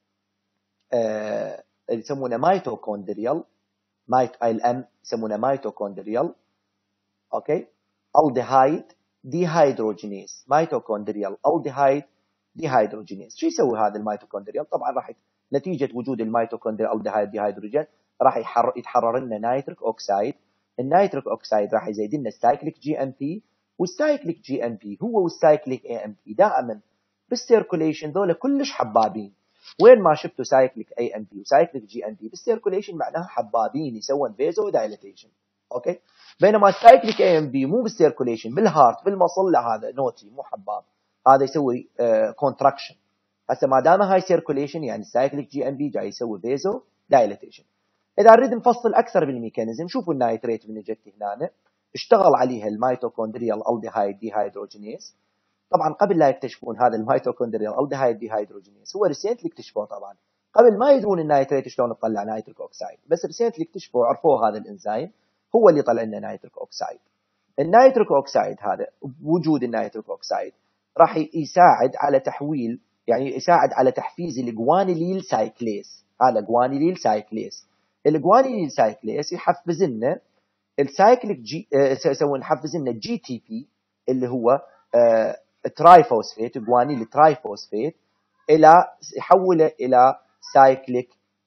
آه يسمونه ميتوكوندريال مايت الام يسمونه ميتوكوندريال اوكي الديهايد ديهيدروجينيز. ميتوكوندريال الديهايد ديهيدروجينيز. شو يسوي هذا الميتوكوندريال؟ طبعا راح نتيجه وجود الميتوكوندريال الديهايد ديهيدروجين راح يحرر يتحرر لنا نيتريك اوكسايد. النيتريك اوكسايد راح يزيد لنا السايكليك جي ام بي، والسايكليك جي ام بي هو والسايكليك اي ام بي دائما بالسيركوليشن ذولا كلش حبابين. وين ما شفتوا سايكليك اي ام بي وسايكليك جي ام بي بالسيركوليشن معناها حبابين يسوون فيزو دايليتيشن. اوكي. بينما السايكليك اي ام بي مو بالسيركوليشن بالهارت بالمصل، لا هذا نوتي مو حباب، هذا يسوي كونتراكشن. هسه ما دام هاي سيركوليشن يعني السايكليك جي ام بي جاي يسوي فيزو دايليتيشن. اذا نريد نفصل اكثر بالميكانيزم شوفوا النايتريت من جت هنا اشتغل عليها الميتوكوندريال الديهايد ديهيدروجينيز. طبعا قبل لا يكتشفون هذا الميتوكوندريال الديهايد ديهيدروجينيز هو ريسنتلي اكتشفوه. طبعا قبل ما يدرون النايتريت شلون تطلع نيتريك اوكسايد، بس ريسنتلي اكتشفوا عرفوه هذا الانزيم هو اللي طلع لنا نيتريك اوكسايد. النيتريك اوكسايد هذا وجود النيتريك اوكسايد راح يساعد على تحويل، يعني يساعد على تحفيز الجوانيليل سايكليز. هذا جوانيليل سايكليز. الجوانيليل سايكليز يحفز لنا السايكليك جي يسوي نحفز لنا الجي تي بي اللي هو آه ترايفوسفيت، جوانيل ترايفوسفيت، الى يحوله الى سايكليك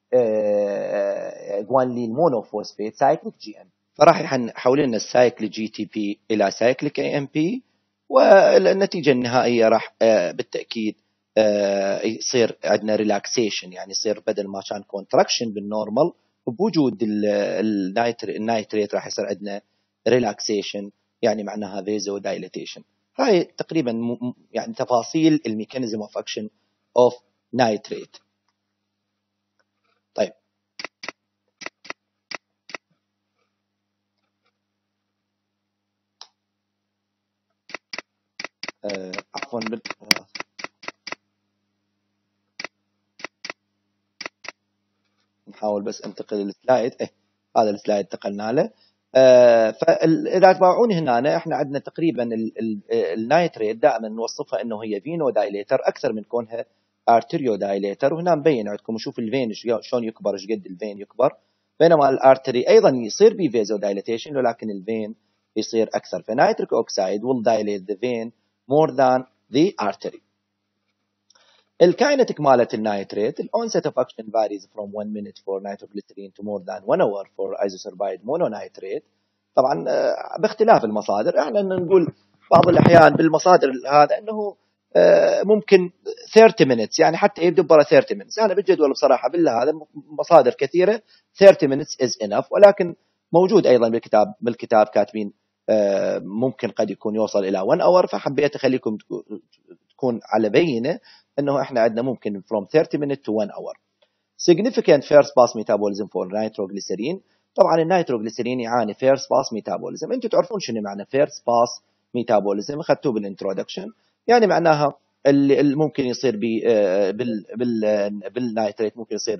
آه جوانيل مونوفوسفيت سايكليك جي ام. فراح يحول لنا السايكليك جي تي بي الى سايكليك اي ام بي، والنتيجه النهائيه راح آه بالتاكيد آه يصير عندنا ريلاكسيشن، يعني يصير بدل ما كان كونتراكشن بالنورمال بوجود النايتريت راح يصير عندنا ريلاكسيشن، يعني معناها فيزو دايليتيشن. هاي تقريبا يعني تفاصيل الميكانيزم اوف اكشن اوف نايتريت. طيب آه عفوا بال... نحاول بس انتقل للسلايد. إيه هذا السلايد انتقلنا له. آه فاذا تبعوني هنا احنا عندنا تقريبا النايتريت دائما نوصفها انه هي فينو دايليتر اكثر من كونها ارتريو دايليتر، وهنا مبين عندكم شوف الفين شلون يكبر، ايش قد الفين يكبر، بينما الارتري ايضا يصير به فيزو دايليتيشن ولكن الفين يصير اكثر. فنايتريك اوكسايد will dilate the vein more than the artery. الكاينتيك مالت النايتريت الonset of action varies from one minute for nitroglycerin to more than one hour for isosorbide mononitrate. طبعا باختلاف المصادر، احنا نقول بعض الاحيان بالمصادر هذا انه ممكن ثلاثين minutes، يعني حتى يبدو برا ثلاثين minutes. انا بالجدول بصراحه بالله هذا مصادر كثيره ثلاثين minutes is enough، ولكن موجود ايضا بالكتاب بالكتاب كاتبين ممكن قد يكون يوصل الى one hour، فحبيت اخليكم تكون على بينه انه احنا عندنا ممكن from thirty minutes to one hour. Significant first pass metabolism for nitroglycerin. طبعا النيتروغليسرين يعاني first pass metabolism. انتم تعرفون شنو معنى first pass metabolism، اخذتوه بالانترودكشن، يعني معناها اللي ممكن يصير بال بال بالنايتريت ممكن يصير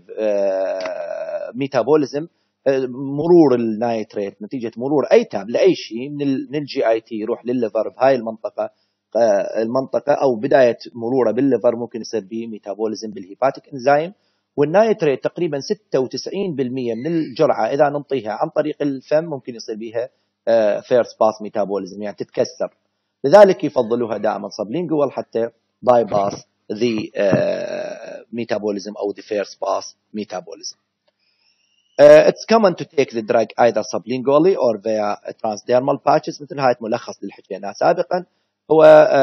ميتابوليزم، مرور النايتريت نتيجه مرور اي تاب لاي شيء من الجي اي تي يروح للليفر بهاي المنطقه المنطقه او بدايه مروره بالليفر ممكن يصير به ميتابوليزم بالهيباتيك انزيم. والنايتريت تقريبا ستة وتسعين بالمئة من الجرعه اذا ننطيها عن طريق الفم ممكن يصير بها فيرست باس ميتابوليزم، يعني تتكسر، لذلك يفضلوها دائما سبلينجوال حتى باي باس ذا ميتابوليزم او ذا فيرست باس ميتابوليزم. Uh, it's common to take the drug either sublingually or via transdermal patches. مثل هاي ملخص اللي حكيناه سابقا. هو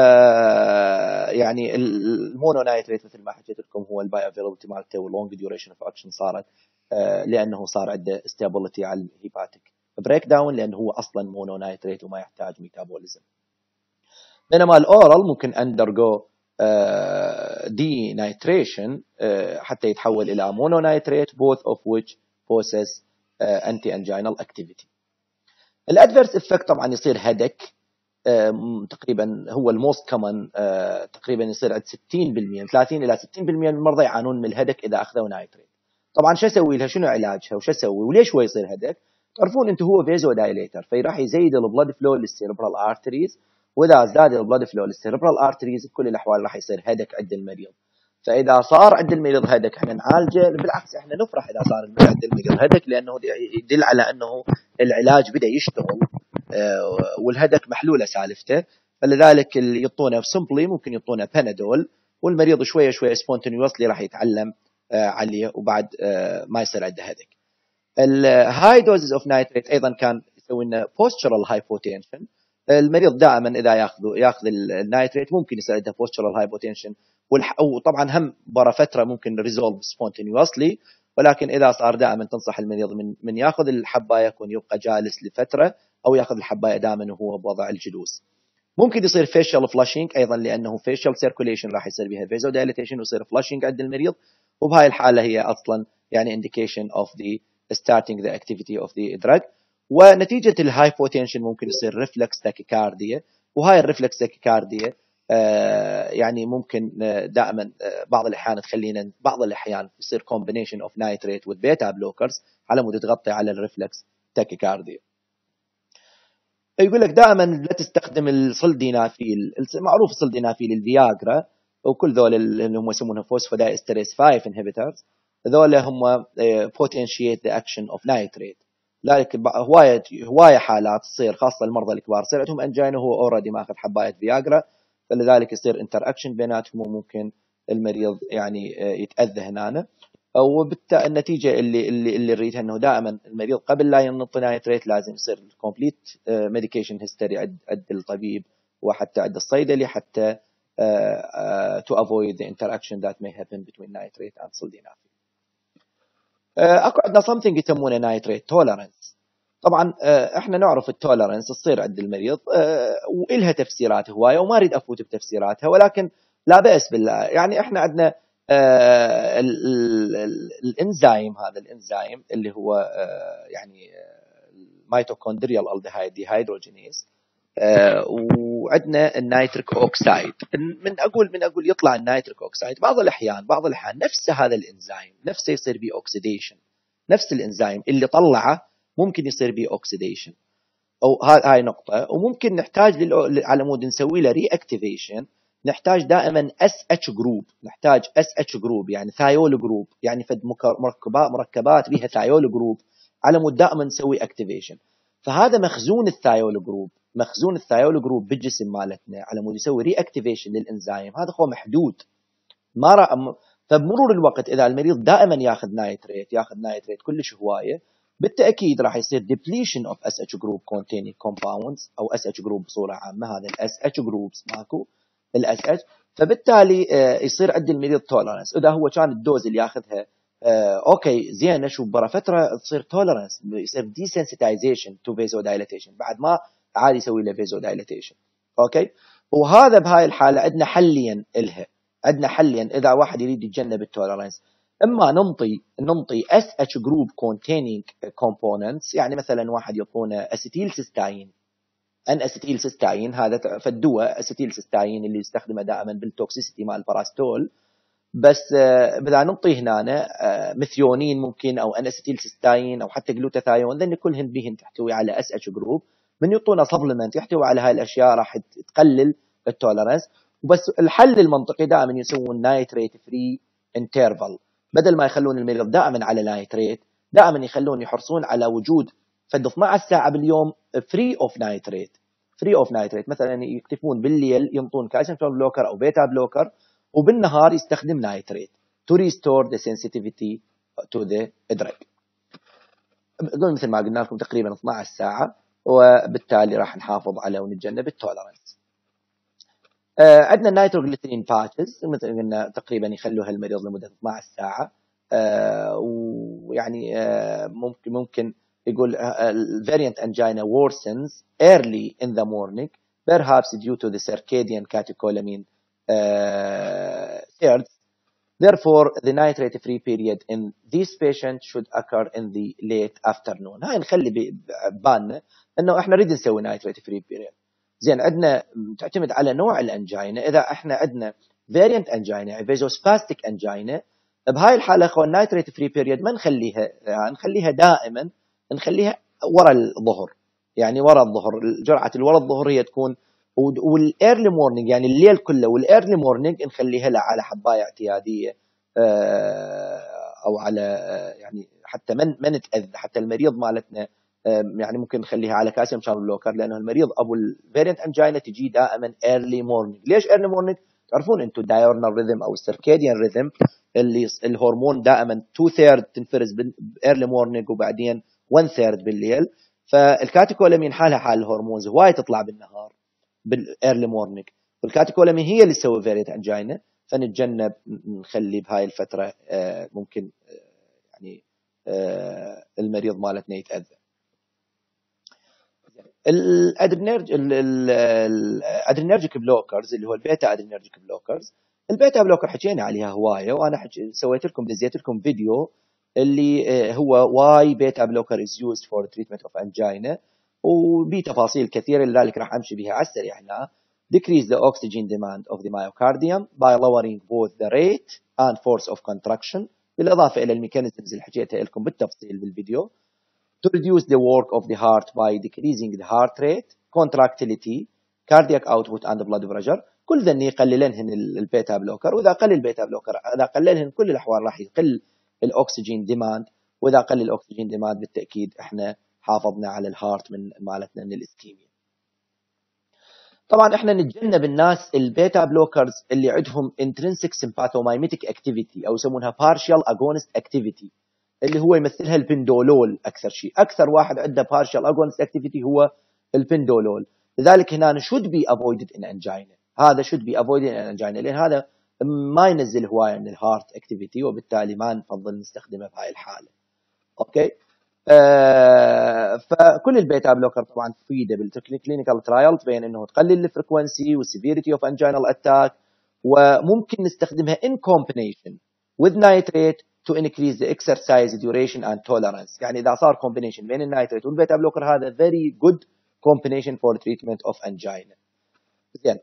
uh, يعني المونونايتريت مثل ما حكيت لكم هو الباي افيلابيلتي مالته واللونج ديوريشن اوف اكشن صارت uh, لانه صار عنده استابيليتي على الهيباتيك بريك داون، لانه هو اصلا مونونايتريت وما يحتاج ميتابوليزم. بينما الاورال ممكن اندرجو دي نايتريشن حتى يتحول الى مونونايتريت both of which possess uh, anti-anginal activity. الادفيرس افكت طبعا يصير هدك uh, تقريبا هو الموست كومن uh, تقريبا يصير عند ستين بالمئة ثلاثين الى ستين بالمئة من المرضى يعانون من الهدك اذا اخذوا نايتريت. طبعا شو اسوي لها، شنو علاجها وش اسوي وليش هو يصير هدك؟ تعرفون انتم هو فيزو دايليتر، فراح يزيد البلد فلو للسيربرال ارتريز، واذا زاد البلد فلو للسيربرال ارتريز بكل الاحوال راح يصير هدك عند المريض. فاذا صار عند المريض هدك احنا نعالجه، بالعكس احنا نفرح اذا صار عند المريض هدك، لانه يدل على انه العلاج بدا يشتغل والهدك محلوله سالفته. فلذلك اللي يعطونه سمبلي ممكن يعطونه بنادول، والمريض شويه شويه سبونتينيوسلي راح يتعلم عليه وبعد ما يصير عنده هدك. الهاي دوزز اوف نايتريت ايضا كان يسوي لنا بوستشرال هايبوتنشن. المريض دائما اذا ياخذ ياخذ النايتريت ممكن يصير عنده بوستشرال هايبوتنشن، وطبعا هم برا فتره ممكن ريزولف سبونتينيوسلي، ولكن اذا صار دائما تنصح المريض من من ياخذ الحبايه يكون يبقى جالس لفتره او ياخذ الحبايه دائما وهو بوضع الجلوس. ممكن يصير فيشل فلاشينج ايضا، لانه فيشل سيركوليشن راح يصير بها فيزو دايليتيشن ويصير فلاشينج عند المريض، وبهاي الحاله هي اصلا يعني indication of the starting the activity of the drug. ونتيجه الهايبوتنشن ممكن يصير ريفلكس تاكيكارديا، وهاي الريفلكس تاكيكارديا آه يعني ممكن دائما آه بعض الاحيان تخلينا بعض الاحيان يصير combination of nitrate with beta blockers على مود تغطي على الريفلكس تاكيكارديا. يقول لك دائما لا تستخدم السلدينافيل، معروف السلدينافيل الفياجرا وكل ذول اللي هم يسمونها فوسفودايستريس خمسة انهبيترز، ذول هم potentiate the action of nitrate. لذلك هوايه هوايه حالات تصير خاصه المرضى الكبار يصير عندهم انجينا وهو اوريدي ماخذ حبايه فياجرا، فلذلك يصير انتر اكشن بيناتهم وممكن المريض يعني يتاذى هنا. وبالتالي النتيجه اللي اللي اللي نريدها انه دائما المريض قبل لا ينطي نايتريت لازم يصير كومبليت ميديكيشن هيستوري عند عند الطبيب وحتى عند الصيدلي حتى uh, uh, to avoid the interaction that may happen between nitrate and sildenafil. uh, اكو عندنا something يسمونه نايتريت تولرنس. طبعا uh, احنا نعرف التولرنس تصير عند المريض uh, والها تفسيرات هوايه وما اريد افوت بتفسيراتها، ولكن لا باس بالله. يعني احنا عندنا آه الانزيم، هذا الانزيم اللي هو آه يعني ميتوكوندريال الدهايد ديهيدروجينيز، آه وعندنا النيتريك اوكسايد. من اقول من اقول يطلع النيتريك اوكسايد بعض الاحيان بعض الاحيان نفس هذا الانزيم نفسه يصير بيه اوكسيديشن، نفس الانزيم اللي طلعه ممكن يصير بيه اوكسيديشن، او هاي نقطه. وممكن نحتاج على مود نسوي له ري اكتيفيشن، نحتاج دائما اس اتش جروب، نحتاج اس اتش جروب يعني ثايول جروب، يعني فد مركبات مركبات بها ثايول جروب على مود دائما نسوي اكتيفيشن. فهذا مخزون الثايول جروب، مخزون الثايول جروب بالجسم مالتنا على مود يسوي ري اكتيفيشن للانزيم، هذا هو محدود. ما رأ... فبمرور الوقت اذا المريض دائما ياخذ نايتريت ياخذ نايتريت كلش هوايه، بالتاكيد راح يصير depletion of إس إتش group containing compounds او إس إتش group بصوره عامه، هذا الاس اتش جروبس ماكو الاس اتش، فبالتالي يصير عند المريض تولرنس. اذا هو كان الدوز اللي ياخذها اوكي زين، شو برا فتره تصير تولرنس، يصير desensitization to vasodilation، بعد ما عادي يسوي له vasodilation. اوكي، وهذا بهاي الحاله عندنا حلين الها، عندنا حلين اذا واحد يريد يتجنب التولرنس. اما ننطي ننطي اس اتش جروب containing components، يعني مثلا واحد يعطونه اسيتيل سيستاين، ان اسيتيل سيستاين، هذا فالدواء اسيتيل سيستاين اللي يستخدمه دائما بالتوكسيسيتي مال الباراستول، بس اذا ننطي هنا ميثيونين ممكن او ان اسيتيل سيستاين او حتى جلوتاثيون، لان كلهن بهن تحتوي على اس اتش جروب، من يعطونا سبلمنت يحتوي على هاي الاشياء راح تقلل التولرنس. وبس الحل المنطقي دائما يسوون نايتريت فري انترفال، بدل ما يخلون المريض دائما على نايتريت دائما يخلون يحرصون على وجود فد اثنتي عشرة ساعه باليوم فري اوف نايتريت، فري اوف نايتريت. مثلا يكتفون بالليل ينطون كالسيوم شانل بلوكر او بيتا بلوكر، وبالنهار يستخدم نايتريت to restore the sensitivity to the drug. مثل ما قلنا لكم تقريبا اثنتي عشرة ساعه، وبالتالي راح نحافظ على ونتجنب التولرنس. آه عندنا النيتروجليسرين باتشز مثل قلنا تقريبا يخلوها المريض لمده اثنتي عشرة ساعه، آه ويعني آه ممكن ممكن يقول الفاريانت angina worsens early in the morning perhaps due to the circadian catecholamine uh, surge. Therefore the nitrate free period in these patients should occur in the late afternoon. هاي نخلي ببالنا انه احنا نريد نسوي nitrate free period. زين عندنا تعتمد على نوع الانجينا، اذا احنا عندنا variant angina vasospastic angina، بهاي الحاله اخوان النايتريت فري بيريود ما نخليها، يعني نخليها دائما نخليها ورا الظهر، يعني ورا الظهر، جرعه الورا الظهر هي تكون، والايرلي مورنينج يعني الليل كله والايرلي مورنينج نخليها لا على حبايه اعتياديه او على يعني حتى من ما نتاذى، حتى المريض مالتنا يعني ممكن نخليها على كالسيوم شانل بلوكر، لانه المريض ابو الفاريانت انجينا تجي دائما ايرلي مورنينج. ليش ايرلي مورنينج؟ تعرفون انتم الدايورنال ريذم او السيركاديان ريذم اللي الهرمون دائما تو ثيرد تنفرز بالايرلي مورنينج وبعدين واحد ثيرد بالليل، فالكاتيكولامين حالها حال الهرمونز هواي تطلع بالنهار بالايرلي مورنينج، والكاتيكولامين هي اللي تسوي فاريانت انجينا، فنتجنب نخلي بهاي الفتره آه ممكن آه يعني آه المريض مالتنا يتاذى. الادرينرج الادرينرجيك بلوكرز اللي هو البيتا ادرينرجيك بلوكرز، البيتا بلوكر حكينا عليها هوايه، وانا سويت لكم دزيت لكم فيديو اللي هو واي بيتا بلوكر از يوزد فور تريتمنت اوف انجينا، وبي تفاصيل كثيره لذلك راح امشي بها على السريع هنا. decrease the oxygen demand of the myocardium by lowering both the rate and force of contraction، بالاضافه الى الميكانيزمز اللي حكيتها لكم بالتفصيل بالفيديو. to reduce the work of the heart by decreasing the heart rate contractility cardiac output and blood pressure، كل ذن يقللنهن البيتا بلوكر. واذا قلل البيتا بلوكر اذا قللهن كل الاحوال راح يقل الاكسجين ديماند، واذا قل الاكسجين ديماند بالتاكيد احنا حافظنا على الهارت من مالتنا من الاسكيميا. طبعا احنا نتجنب الناس البيتا بلوكرز اللي عندهم intrinsic sympathomimetic activity او يسمونها partial agonist activity، اللي هو يمثلها البندولول اكثر شيء. اكثر واحد عنده partial agonist activity هو البندولول، لذلك هنا should be avoided in angina. هذا should be avoided in angina لان هذا ما ينزل هوايه من الهارت اكتيفيتي، وبالتالي ما نفضل نستخدمه بهاي الحاله. اوكي. آه فكل البيتا بلوكر طبعا تفيده بالكلينيكال ترايل، تبين انه تقلل الفريكونسي والسيفيريتي اوف انجينال اتاك، وممكن نستخدمها in combination with nitrate to increase the exercise duration and tolerance. يعني اذا صار combination بين النايتريت والبيتا بلوكر هذا very good combination for treatment of angina. زين.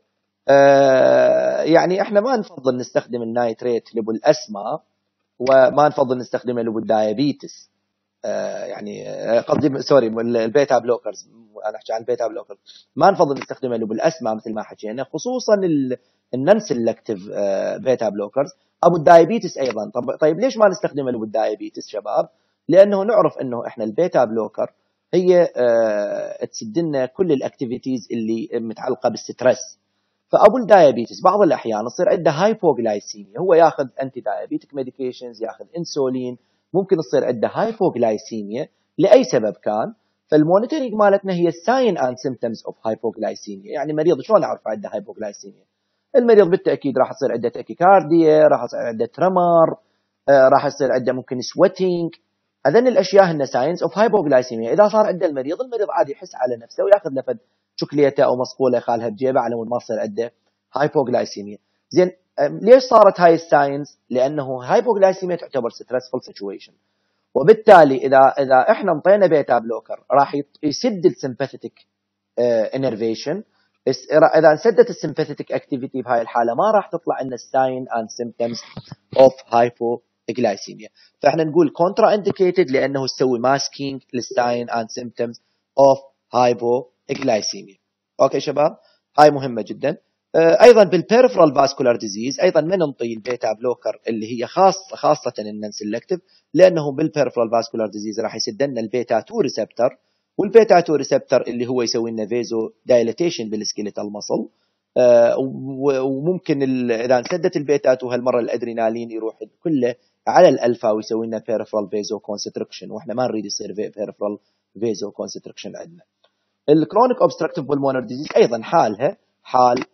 آه يعني احنا ما نفضل نستخدم النايتريت لبو الاسما، وما نفضل نستخدمه لبو الدايابيتس. آه يعني قصدي سوري البيتا بلوكرز، انا احكي عن البيتا بلوكرز ما نفضل نستخدمه لبو الاسما مثل ما حكينا، خصوصا النون سيلكتيف بيتا بلوكرز. ابو الدايابيتس ايضا. طب طيب ليش ما نستخدمه لبو الدايابيتس شباب؟ لانه نعرف انه احنا البيتا بلوكر هي آه تسد لنا كل الاكتيفيتيز اللي متعلقه بالستريس. فابو الدايابيتس بعض الاحيان يصير عنده هايبوغلايسيميا، هو ياخذ انتي دايابيتك ميديكيشنز، ياخذ انسولين، ممكن يصير عنده هايبوغلايسيميا لاي سبب كان. فالمونيتورنج مالتنا هي الساين اند سيمبتومز اوف هايبوغلايسيميا. يعني مريض شلون اعرف عنده هايبوغلايسيميا؟ المريض بالتاكيد راح يصير عنده تاكيكارديا، راح يصير عنده ترمر، آه راح يصير عنده ممكن سويتنج. هذين الاشياء هن ساينز اوف هايبوغلايسيميا. اذا صار عنده المريض المريض عادي يحس على نفسه وياخذ له شوكليته او مصقوله خالها بجيبه على مود ما تصير عنده هايبوغلايسيميا. زين ليش صارت هاي الساينز؟ لانه هايبوغلايسيميا تعتبر ستريسفul سيتويشن، وبالتالي اذا اذا احنا انطينا بيتا بلوكر راح يسد السمباثيتك انرفيشن. اذا انسدت السمباثيتك اكتيفيتي بهاي الحاله ما راح تطلع لنا الساين اند سيمبتومز اوف هايبوغلايسيميا. فاحنا نقول كونترا انديكيتد لانه يسوي ماسكينج للساين اند سيمبتومز اوف هايبوغلايسيميا. اوكي شباب، هاي مهمه جدا. ايضا بالبيرفرال فاسكولار ديزيز ايضا ما ننطي البيتا بلوكر اللي هي خاصه خاصه النون سيلكتيف، لانه بالبيرفرال فاسكولار ديزيز راح يسد لنا البيتا تو ريسبتور، والبيتا تو ريسبتور اللي هو يسوي لنا فيزو دايليتيشن بالسكيليتال ماسل. آه وممكن اذا انسدت البيتا تو هالمره الادرينالين يروح كله على الالفا ويسوي لنا بيرفرال فيزو كونستركشن، واحنا ما نريد يصير بيرفرال فيزو كونستركشن عندنا. الكرونيك اوبستراكتيف بالمونر ديزيز ايضا حالها حال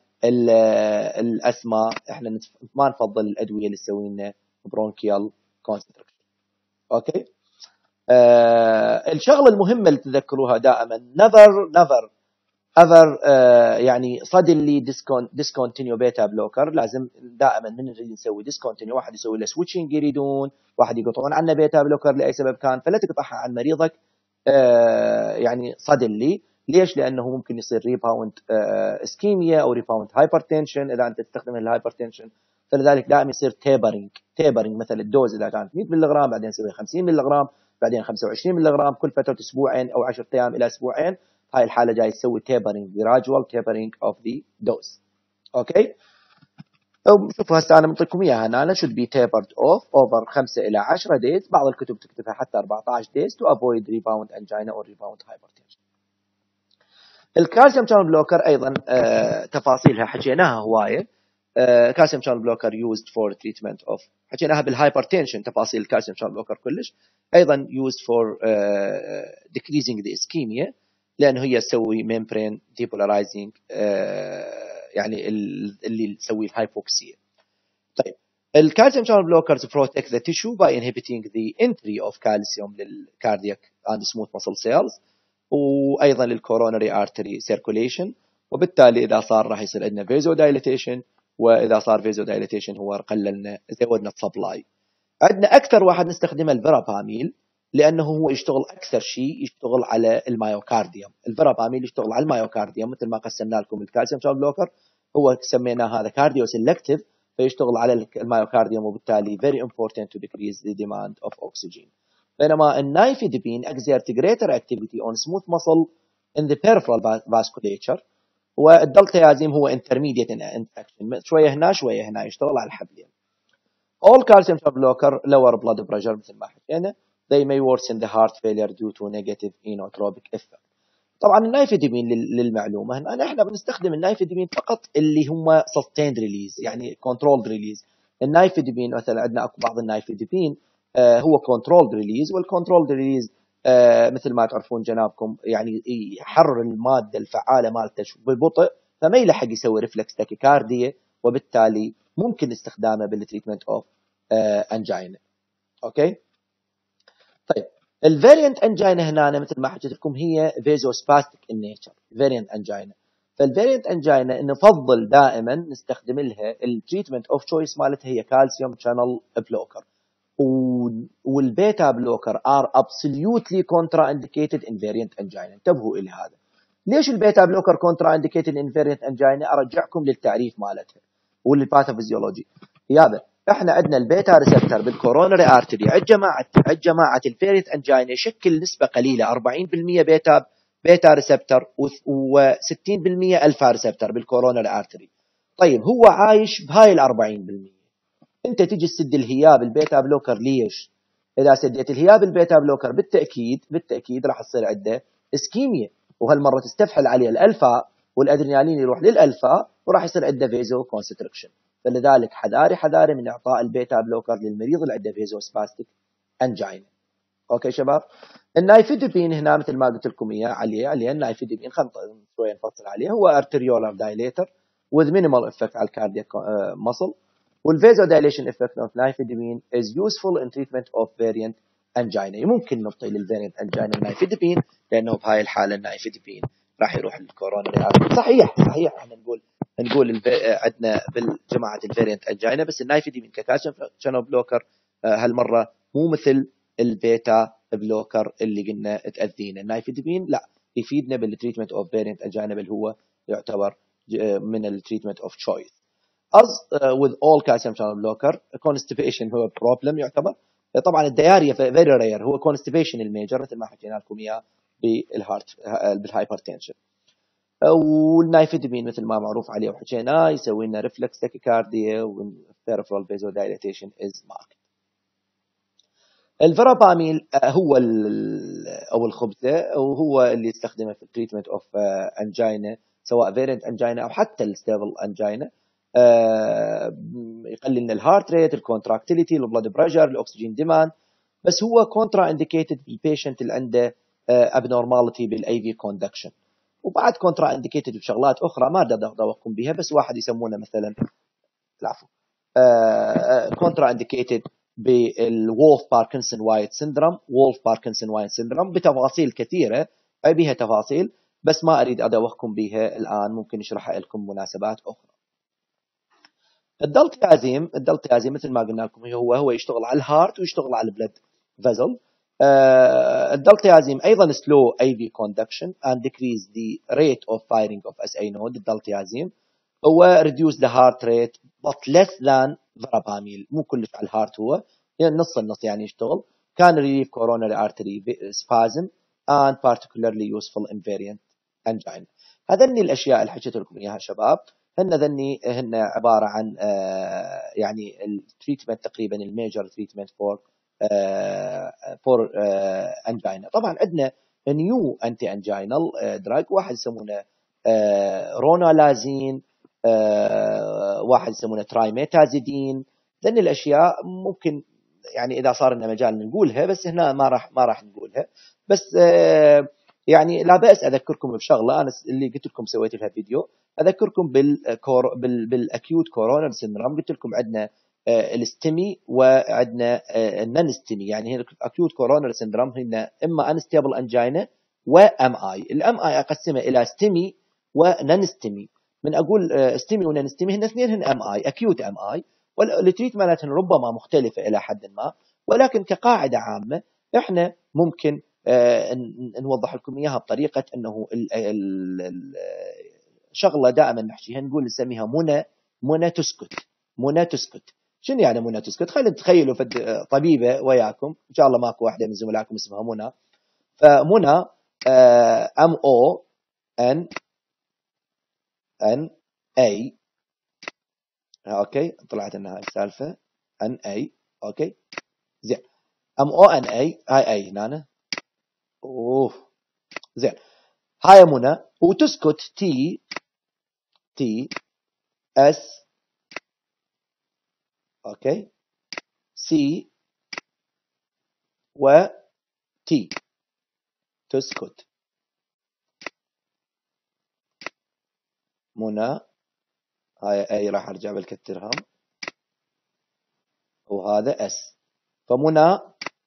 الاسماء، احنا ما نفضل الادويه اللي تسوي لنا برونكيال كونستركشن. اوكي. آه الشغله المهمه اللي تذكروها دائما never never ever آه يعني suddenly discontinue بيتا بلوكر. لازم دائما من نريد نسوي discontinue واحد يسوي له switching يريدون، واحد يقطعون عنه بيتا بلوكر لاي سبب كان، فلا تقطعها عن مريضك آه يعني suddenly. ليش؟ لانه ممكن يصير ريباوند اسكيميا او ريباوند هايبرتنشن اذا انت تستخدم الهايبرتنشن. فلذلك دائما يصير تيبرنج تيبرنج مثلا الدوز اذا كانت مية ملغ بعدين نسويها خمسين ملغ، بعدين خمسة وعشرين ملغ كل فتره اسبوعين او عشرة ايام الى اسبوعين. هاي الحاله جاي تسوي تيبرنج gradual tapering of the dose. اوكي. شوفوا هسه انا منطيكم اياها هنا. انا should be tapered off over خمسة الى عشرة days. بعض الكتب تكتبها حتى أربعة عشر days to avoid rebound angina or rebound hypertension. الكالسيوم شانل بلوكر ايضا آه تفاصيلها حكيناها هوايه. آه كالسيوم شانل بلوكر used for treatment of حكيناها بالهايبرتنشن تفاصيل الكالسيوم شانل بلوكر كلش. ايضا used for آه decreasing the ischemia لانه هي تسوي membrane depolarizing آه يعني اللي تسوي الهايبوكسيا. طيب الكالسيوم شانل بلوكرز protect the tissue by inhibiting the entry of calcium للcardiac and smooth muscle cells، وايضا للكورونري ارتري سيركوليشن، وبالتالي اذا صار راح يصير عندنا فيزو دايليتيشن، واذا صار فيزو دايليتيشن هو قللنا زودنا السبلاي. عندنا اكثر واحد نستخدمه الفيراباميل لانه هو يشتغل اكثر شيء يشتغل على المايوكارديوم. الفيراباميل يشتغل على المايوكارديوم مثل ما قسمنا لكم الكالسيوم شانل بلوكر هو سميناه هذا كارديو سيلكتيف فيشتغل على المايوكارديوم، وبالتالي very important to decrease the demand of oxygen. بينما النايفيدبين exert greater activity on smooth muscle in the peripheral vasculature. والدلتيازيم هو intermediate in action، شويه هنا شويه هنا، يشتغل على الحبلين. all calcium channel blocker lower blood pressure مثل ما حكينا. they may worsen the heart failure due to negative inotropic effect. طبعا النايفيدامين للمعلومه هنا احنا بنستخدم النايفيدامين فقط اللي هم sustained release، يعني controlled release. النايفيدامين مثلا عندنا اكو بعض النايفيدامين آه هو controlled release، والcontrolled release آه مثل ما تعرفون جنابكم يعني يحرر الماده الفعاله مالته ببطء، فما يلحق يسوي ريفلكس تاكيكارديا، وبالتالي ممكن استخدامه بالتريتمنت اوف انجينا. اوكي طيب الفاريانت انجينا هنا مثل ما حكيت لكم هي فيزوسباستيك ان نيتشر فاريانت انجينا. فالفاريانت انجينا نفضل دائما نستخدم لها التريتمنت اوف تشويس مالتها هي كالسيوم شانل بلوكر، والبيتا بلوكر ار ابسوليوتلي كونترا انديكيتد ان فاريانت انجينا. انتبهوا الى هذا. ليش البيتا بلوكر كونترا انديكيتد ان فاريانت انجينا؟ ارجعكم للتعريف مالتها والباثوفيزيولوجي. يابا احنا عندنا البيتا ريسبتر بالكورونري ارتري عند جماعه عند جماعه الفاريانت انجينا يشكل نسبه قليله أربعين بالمئة بيتا بيتا ريسبتر و60% الفا ريسبتر بالكورونري ارتري. طيب هو عايش بهاي ال أربعين بالمئة، انت تيجي تسد الهياب البيتا بلوكر. ليش؟ اذا سديت الهياب البيتا بلوكر بالتاكيد بالتاكيد راح تصير عنده اسكيميا، وهالمره تستفحل عليه الالفا والادرينالين يروح للالفا وراح يصير عنده فيزو كونستركشن. فلذلك حذاري حذاري من اعطاء البيتا بلوكر للمريض اللي عنده فيزو سباستيك انجينا. اوكي شباب، النايفيدبين هنا مثل ما قلت لكم اياه عليه عليه النايفيدبين خلينا شويه نفصل عليه. هو ارتريولار دايليتر with minimal effect على الكاردياك muscle. والفازودايليشن effect of نايفيدبين is useful in treatment of variant angina. ممكن نعطي للفاريانت انجينا النايفيدبين لانه بهاي الحاله النايفيدبين راح يروح للكورونري. صحيح صحيح احنا نقول نقول الف... عندنا بالجماعه الفاريانت انجينا، بس النايفيدبين ككالسيوم شانل بلوكر هالمره مو مثل البيتا بلوكر اللي قلنا تاذينا. النايفيدبين لا يفيدنا بالتريتمنت اوف فاريانت انجينا، بل هو يعتبر من التريتمنت اوف تشويس. as uh, with all calcium channel blocker constipation هو problem يعتبر. طبعا الدياريا very rare، هو constipation الميجر مثل ما حكينا لكم اياه بالهارت بالهايبرتنشن. والنايفيدبين مثل ما معروف عليه وحكيناه يسوي لنا ريفلكس تاكيكارديا والبيريفرال vasodilation is marked. الفراباميل هو او الخبزه وهو اللي يستخدمه في التريتمنت اوف انجينا، سواء فيرنت انجينا او حتى الستيبل انجينا. يقلل لنا الهارت ريت، الكونتراكتيليتي، البلاد بريشر، الاكسجين ديماند. بس هو كونترا انديكيتد بالبيشنت اللي عنده ابنورماليتي بالاي في كوندكشن، وبعد كونترا انديكيتد بشغلات اخرى ما اقدر ادوقكم بها، بس واحد يسمونه مثلا العفو كونترا انديكيتد بالوولف باركنسون وايت سيندروم. وولف باركنسون وايت سيندروم بتفاصيل كثيره، اي بها تفاصيل بس ما اريد ادوخكم بها الان، ممكن اشرحها لكم مناسبات اخرى. الدلتيازيم الدلتيازيم مثل ما قلنا لكم هو هو يشتغل على الهارت ويشتغل على البلد فيزل. الدلتيازيم ايضا slow اي في conduction and decrease the rate of firing of اس اي node. الدلتيازيم هو reduce the heart rate but less than verapamil، مو كلش على الهارت، هو يعني نص النص يعني يشتغل. كان relieve coronary artery spasm and particularly useful in variant angina. هذني الاشياء اللي حكيت لكم اياها شباب، هن ذني هن عباره عن آه يعني التريتمنت تقريبا الميجر تريتمنت فور فور انجينا. طبعا عندنا نيو انتي انجينال دراج، واحد يسمونه آه رونالازين، آه واحد يسمونه ترايميتازيدين. ذني الاشياء ممكن يعني اذا صار لنا مجال نقولها، بس هنا ما راح ما راح نقولها. بس آه يعني لا بأس أذكركم بشغلة أنا اللي قلت لكم سويت لها فيديو. أذكركم بالكور بال بالأكيوت كورونر سيندروم. قلت لكم عندنا الاستمي وعندنا النون استمي. يعني هنا أكيوت كورونر سيندروم هنا إما أنستيبل أنجينا وأم آي. الأم آي أقسمها إلى استمي ونون استمي. من أقول استمي ونون استمي هن اثنين هن أم آي، أكيوت أم آي، والتريتمنتهم ربما مختلفة إلى حد ما، ولكن كقاعدة عامة إحنا ممكن آه نوضح لكم اياها بطريقه انه الشغله دائما نحكيها نقول نسميها منى منى تسكت. منى تسكت شنو يعني منى تسكت؟ خلينا نتخيلوا طبيبه وياكم، ان شاء الله ماكو واحده من زملائكم اسمها منى. فمنى ام او ان ان اي. اوكي طلعت لنا هاي السالفه ان اي. اوكي زين. ام او ان اي هاي اي هنا. اوه زين. هاي منى وتسكت تي تي اس. اوكي سي و تي تسكت. منى هاي اي راح ارجع بالكترهم وهذا اس. فمنى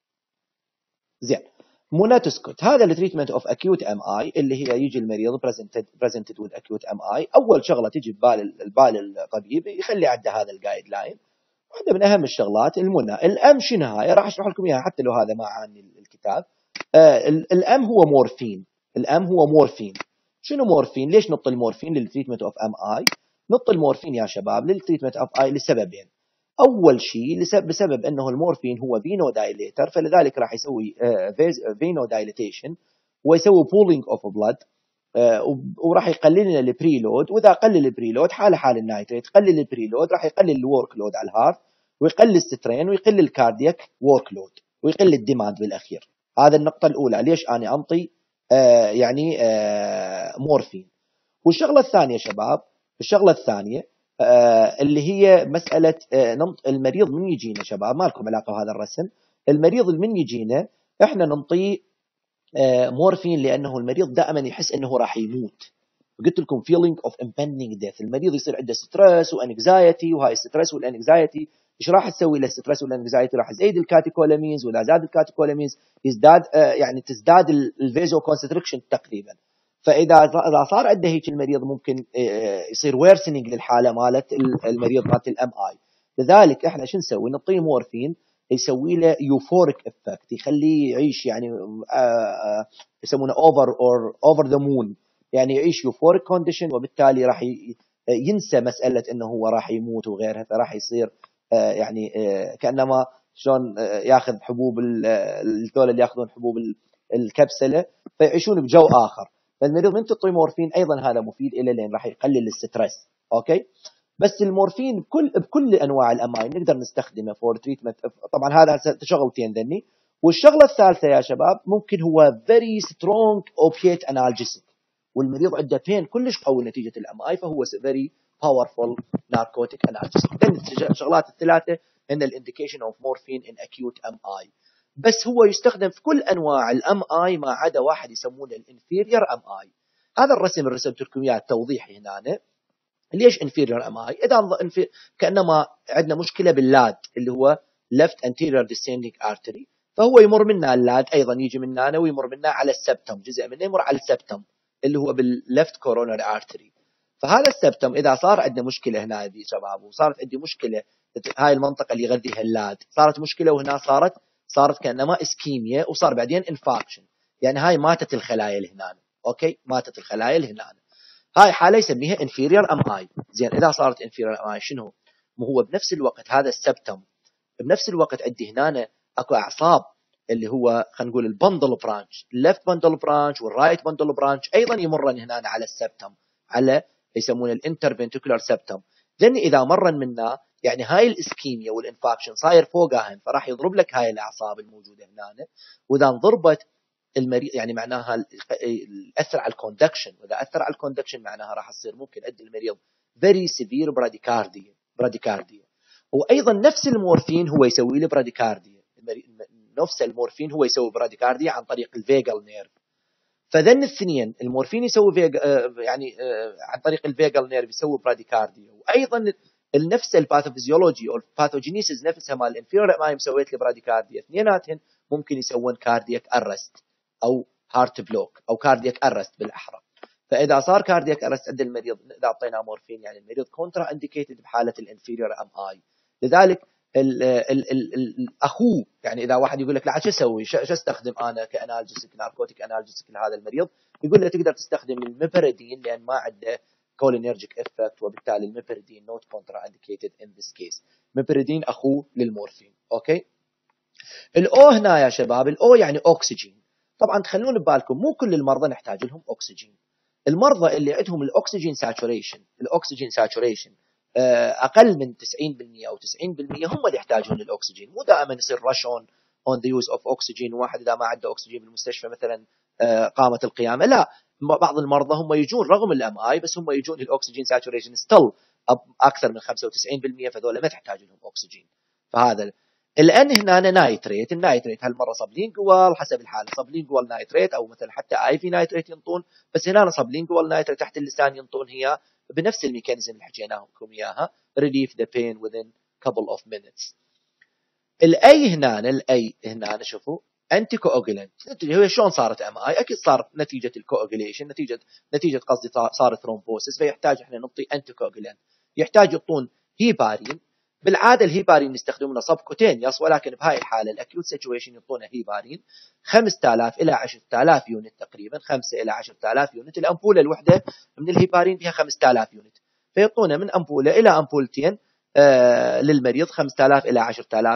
زين. منى تسكت. هذا التريتمنت اوف اكيوت ام اي اللي هي يجي المريض بريزنتد بريزنتد وذ اكيوت ام اي. اول شغله تجي ببال البال الطبيب يخلي عنده هذا الجايد لاين. واحده من اهم الشغلات المنى. الام شنو هاي؟ راح اشرح لكم اياها حتى لو هذا ما عني الكتاب. آه الام هو مورفين. الام هو مورفين. شنو مورفين؟ ليش نط المورفين للتريتمنت اوف ام اي؟ نط المورفين يا شباب للتريتمنت اوف اي لسببين. اول شيء بسبب انه المورفين هو فينو دايليتر، فلذلك راح يسوي فينو دايليتيشن ويسوي بولينج اوف بلاد، وراح يقلل لنا البريلود. واذا قلل البريلود حاله حال النايتريت، قلل البريلود راح يقلل الورك لود على الهارت ويقلل السترين ويقلل الكاردياك ورك لود ويقلل الديماند بالاخير. هذا النقطه الاولى ليش انا انطي آه يعني آه مورفين. والشغله الثانيه شباب، الشغله الثانيه آه اللي هي مساله آه المريض من يجينا شباب، ما لكم علاقه بهذا الرسم. المريض من يجينا احنا ننطيه آه مورفين لانه المريض دائما يحس انه راح يموت. قلت لكم feeling of impending death. المريض يصير عنده ستريس وانكزايتي، وهاي الستريس والانكزايتي ايش راح تسوي للستريس والانكزايتي؟ راح تزيد الكاتيكولامينز، واذا زاد الكاتيكولامينز يزداد آه يعني تزداد الفيزو كونستريكشن تقريبا. فاذا اذا صار عنده هيك المريض ممكن يصير ويرسنينج للحاله مالت المريض مالت الام اي. لذلك احنا شو نسوي؟ نعطيه مورفين يسوي له يوفوريك افكت، يخليه يعيش يعني يسمونه اوفر اور اوفر ذا مون، يعني يعيش يوفوريك كونديشن، وبالتالي راح ينسى مساله انه هو راح يموت وغيرها. فراح يصير يعني كانما شلون ياخذ حبوب الذول اللي ياخذون حبوب الكبسله فيعيشون بجو اخر. فالمريض من تعطيه مورفين ايضا هذا مفيد الى لين راح يقلل الستريس. اوكي بس المورفين بكل بكل انواع الاماي نقدر نستخدمه فور تريتمنت. طبعا هذا شغلتين ذني. والشغله الثالثه يا شباب ممكن هو فيري سترونج اوبيات انالجيسيك، والمريض عنده بين كلش قوي نتيجه الام اي، فهو فيري باورفول ناركوتيك انالجيسيك. الشغلات الثلاثه هن الانديكيشن اوف مورفين ان اكيوت ام اي. بس هو يستخدم في كل انواع الام اي ما عدا واحد يسمونه الانفيريور ام اي. هذا الرسم اللي رسمت لكم اياه توضيحي هنا. ليش انفيريور ام اي؟ اذا كانما عندنا مشكله باللاد اللي هو left anterior descending artery، فهو يمر منا اللاد ايضا يجي مننا ويمر منا على السبتم، جزء منه يمر على السبتم اللي هو بالليفت كورونري ارتري. فهذا السبتم اذا صار عندنا مشكله هنا دي شباب، وصارت عندي مشكله هاي المنطقه اللي يغذيها اللاد صارت مشكله، وهنا صارت صارت كانما اسكيميا وصار بعدين انفاكشن، يعني هاي ماتت الخلايا اللي هنا. اوكي ماتت الخلايا اللي هنا. هاي حاله يسميها inferior ام اي. زين اذا صارت inferior ام اي شنو؟ مو هو بنفس الوقت هذا السبتم بنفس الوقت عندي هنا اكو اعصاب اللي هو خلينا نقول البندل برانش، الليفت بندل برانش والرايت بندل برانش ايضا يمرن هنا على السبتم، على يسمونه الانترفنتيكولار سبتم. لان اذا مرن منا يعني هاي الاسكيميا والانفاكشن صاير فوقها، فراح يضرب لك هاي الاعصاب الموجوده هنا، واذا انضربت المريض يعني معناها اثر على الكوندكشن، واذا اثر على الكوندكشن معناها راح تصير ممكن ادي المريض فيري سيفير براديكارديا براديكارديا وايضا نفس المورفين هو يسوي له براديكارديا. نفس المورفين هو يسوي براديكارديا عن طريق الفيجال نيرف. فذن الاثنين المورفين يسوي فيج... يعني عن طريق الفيجال نيرف يسوي براديكارديا، وايضا النفس الباثوفيزيولوجي او الباثوجينيسيس نفسها مال الانفيريور ما مسويت له براديكارديا، اثنيناتهم ممكن يسوون كاردياك ارست او هارت بلوك او كاردياك ارست بالاحرى. فاذا صار كاردياك ارست عند المريض اذا اعطيناه مورفين يعني المريض كونترا انديكيتد بحاله الانفيريور ام اي. لذلك ال ال ال ال اخوه يعني اذا واحد يقول لك لا شو اسوي شو استخدم انا كانالجيسيك ناركوتيك انالجيسيك لهذا المريض، يقول له تقدر تستخدم الميبريدين لان ما عنده كولينرجيك افكت، وبالتالي الميبريدين نوت كونترا انديكيتد ان ذيس كيس. ميبريدين اخوه للمورفين. اوكي الاو هنا يا شباب الاو يعني اكسجين. طبعا تخلون ببالكم مو كل المرضى نحتاج لهم أكسجين. المرضى اللي عندهم الأكسجين ساتوريشن الأكسجين ساتوريشن أقل من تسعين بالمئة أو تسعين بالمئة هم اللي يحتاجون للأكسجين. مو دائما يصير رشون on the use of oxygen، واحد إذا ما عنده أكسجين بالمستشفى مثلا قامت القيامة. لا، بعض المرضى هم يجون رغم الام اي بس هم يجون الاكسجين ساتوريشن ستيل اكثر من خمسة وتسعين بالمئة، فذولا ما تحتاج لهم اكسجين. فهذا الان هنا نايتريت، النايتريت هالمره صبلينجوال حسب الحاله، صبلينجوال نايتريت او مثلا حتى اي في نايتريت ينطون، بس هنا صبلينجوال نايتريت تحت اللسان ينطون هي بنفس الميكانيزم اللي حكيناكم اياها، relieve the pain within couple of minutes. الاي هنا الاي هنا شوفوا انتي كواجولانت، هي شلون صارت ام اي؟ اكيد صار نتيجه الكواجوليشن، نتيجه نتيجه قصدي صار ثرومبوسيس، فيحتاج احنا نعطي انتي كواجولانت. يحتاج يعطون هيبارين، بالعاده الهيبارين يستخدمونه سبكوتينيوس، ولكن بهاي الحاله الاكيوت سيتويشن يعطونه هيبارين خمسة آلاف الى عشرة آلاف يونت تقريبا، خمسة الى عشرة آلاف يونت. الامبوله الوحده من الهيبارين فيها خمسة آلاف يونت، فيعطونه من امبوله الى امبولتين آه للمريض خمسة آلاف الى عشرة آلاف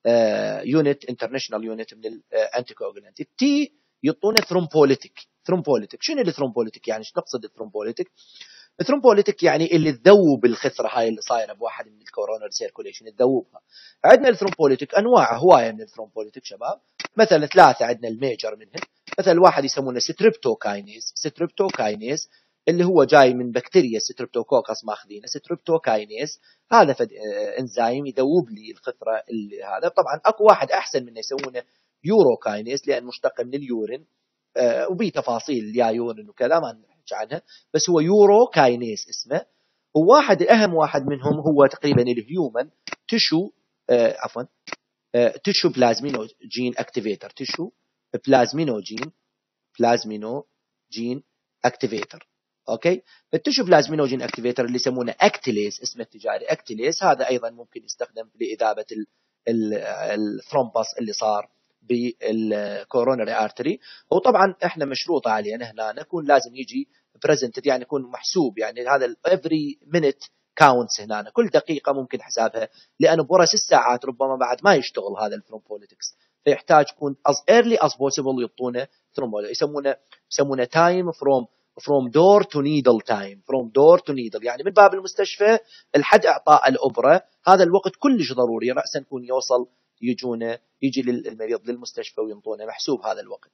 يونت انترناشونال يونت من الانتي كواجولانت. التي يعطونه ثرومبوليتيك. ثرومبوليتيك شنو الثرومبوليتيك؟ يعني ايش نقصد الثرومبوليتيك؟ الثرومبوليتيك يعني اللي تذوب الخثره هاي اللي صايره بواحد من الكورونر سيركوليشن تذوبها. عندنا الثرومبوليتيك انواع هوايه من الثرومبوليتيك شباب، مثلا ثلاثه عندنا الميجر منهم. مثلا واحد يسمونه ستريبتوكاينيز، ستريبتوكاينيز اللي هو جاي من بكتيريا ستريبتوكوكس ماخذينه. ستريبتوكاينيز هذا فد انزيم يذوب لي الخثره اللي هذا. طبعا اكو واحد احسن منه يسمونه يوروكاينيز لان مشتق من اليورين، آه وبي تفاصيل يا يورين وكذا ما نحكي عنها، بس هو يوروكاينيز اسمه. وواحد اهم واحد منهم هو تقريبا الهيومن تشو آه عفوا آه تشو بلازمينوجين اكتيفيتر، تشو بلازمينوجين بلازمينوجين اكتيفيتر. اوكي، التشو بلازمينوجين اكتيفيتر اللي يسمونه اكتيليز، اسمه التجاري اكتيليز، هذا ايضا ممكن يستخدم لاذابه الثرومبس اللي صار بالكورونري ارتري. وطبعا احنا مشروطه علينا هنا نكون لازم يجي بريزنتد، يعني يكون محسوب، يعني هذا every minute counts هنا، كل دقيقه ممكن حسابها، لان بورس الساعات ربما بعد ما يشتغل هذا الثرومبوليتكس، فيحتاج يكون as early as possible يعطونه ثرومبوليتكس. يسمونه يسمونه time from from door to needle time from door to needle، يعني من باب المستشفى لحد اعطاء الابره. هذا الوقت كلش ضروري، راسا يكون يوصل يجونه يجي للمريض للمستشفى وينطونه محسوب هذا الوقت.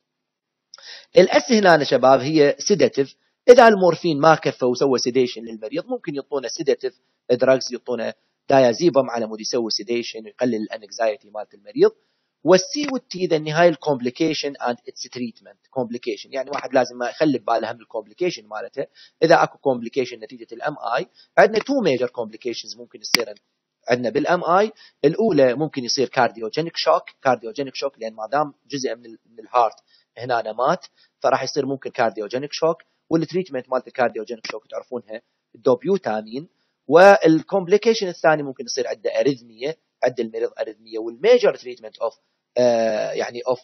الاس هنا شباب هي سيداتيف. اذا المورفين ما كفى وسوى سيديشن للمريض ممكن يعطونه سيداتيف دراجز، يعطونه دايازيبم على مود يسوي سيديشن ويقلل الانكزايتي مالت المريض. والسي والتي ذا النهايه الكومبليكيشن اند اتس تريتمنت. كومبليكيشن يعني واحد لازم ما يخلي بباله هم الكومبليكيشن مالته. اذا اكو كومبليكيشن نتيجه الام اي، عندنا تو ميجر كومبليكيشنز ممكن يصير عندنا بالام اي. الاولى ممكن يصير كارديوجينيك شوك، كارديوجينيك شوك لان ما دام جزء من من الهارت هنا أنا مات، فراح يصير ممكن كارديوجينيك شوك. والتريتمنت مالت الكارديوجينيك شوك تعرفونها الدوبيوتامين. والكومبليكيشن الثاني ممكن يصير عنده اريثميا، عند المريض اريثميا. والميجر تريتمنت اوف آه يعني اوف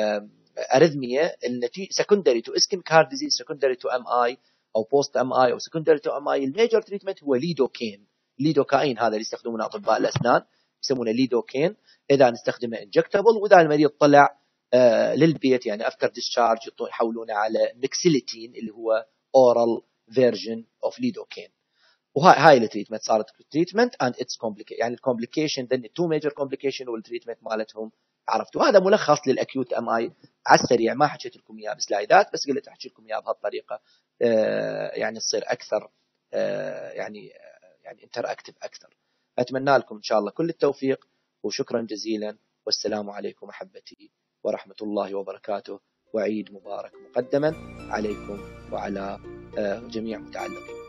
اريثميا النتيجه سكندري تو اسكيميك هارت ديزيز، سكندري تو ام اي او بوست ام اي او سكندري تو ام اي. الميجر تريتمنت هو ليدوكين، ليدوكاين هذا اللي يستخدمونه اطباء الاسنان يسمونه ليدوكين. اذا نستخدمه انجكتبل، واذا المريض طلع آه للبيت يعني افتر ديسشارج يحولونه على ميكسيليتين اللي هو اورال فيرجن اوف ليدوكين. وهاي هاي التريتمنت صارت تريتمنت اند اتس كومبليكيشن، يعني الكومبليكيشن ذن تو ميجر كومبليكيشن والتريتمنت مالتهم عرفتوا. هذا ملخص للاكيوت ام اي على السريع، ما حكيت لكم اياه بسلايدات، بس قلت احكي لكم اياه بهالطريقه آه يعني تصير اكثر آه يعني يعني انتراكتيف اكثر. اتمنى لكم ان شاء الله كل التوفيق، وشكرا جزيلا، والسلام عليكم احبتي ورحمه الله وبركاته، وعيد مبارك مقدما عليكم وعلى آه جميع متعلقين.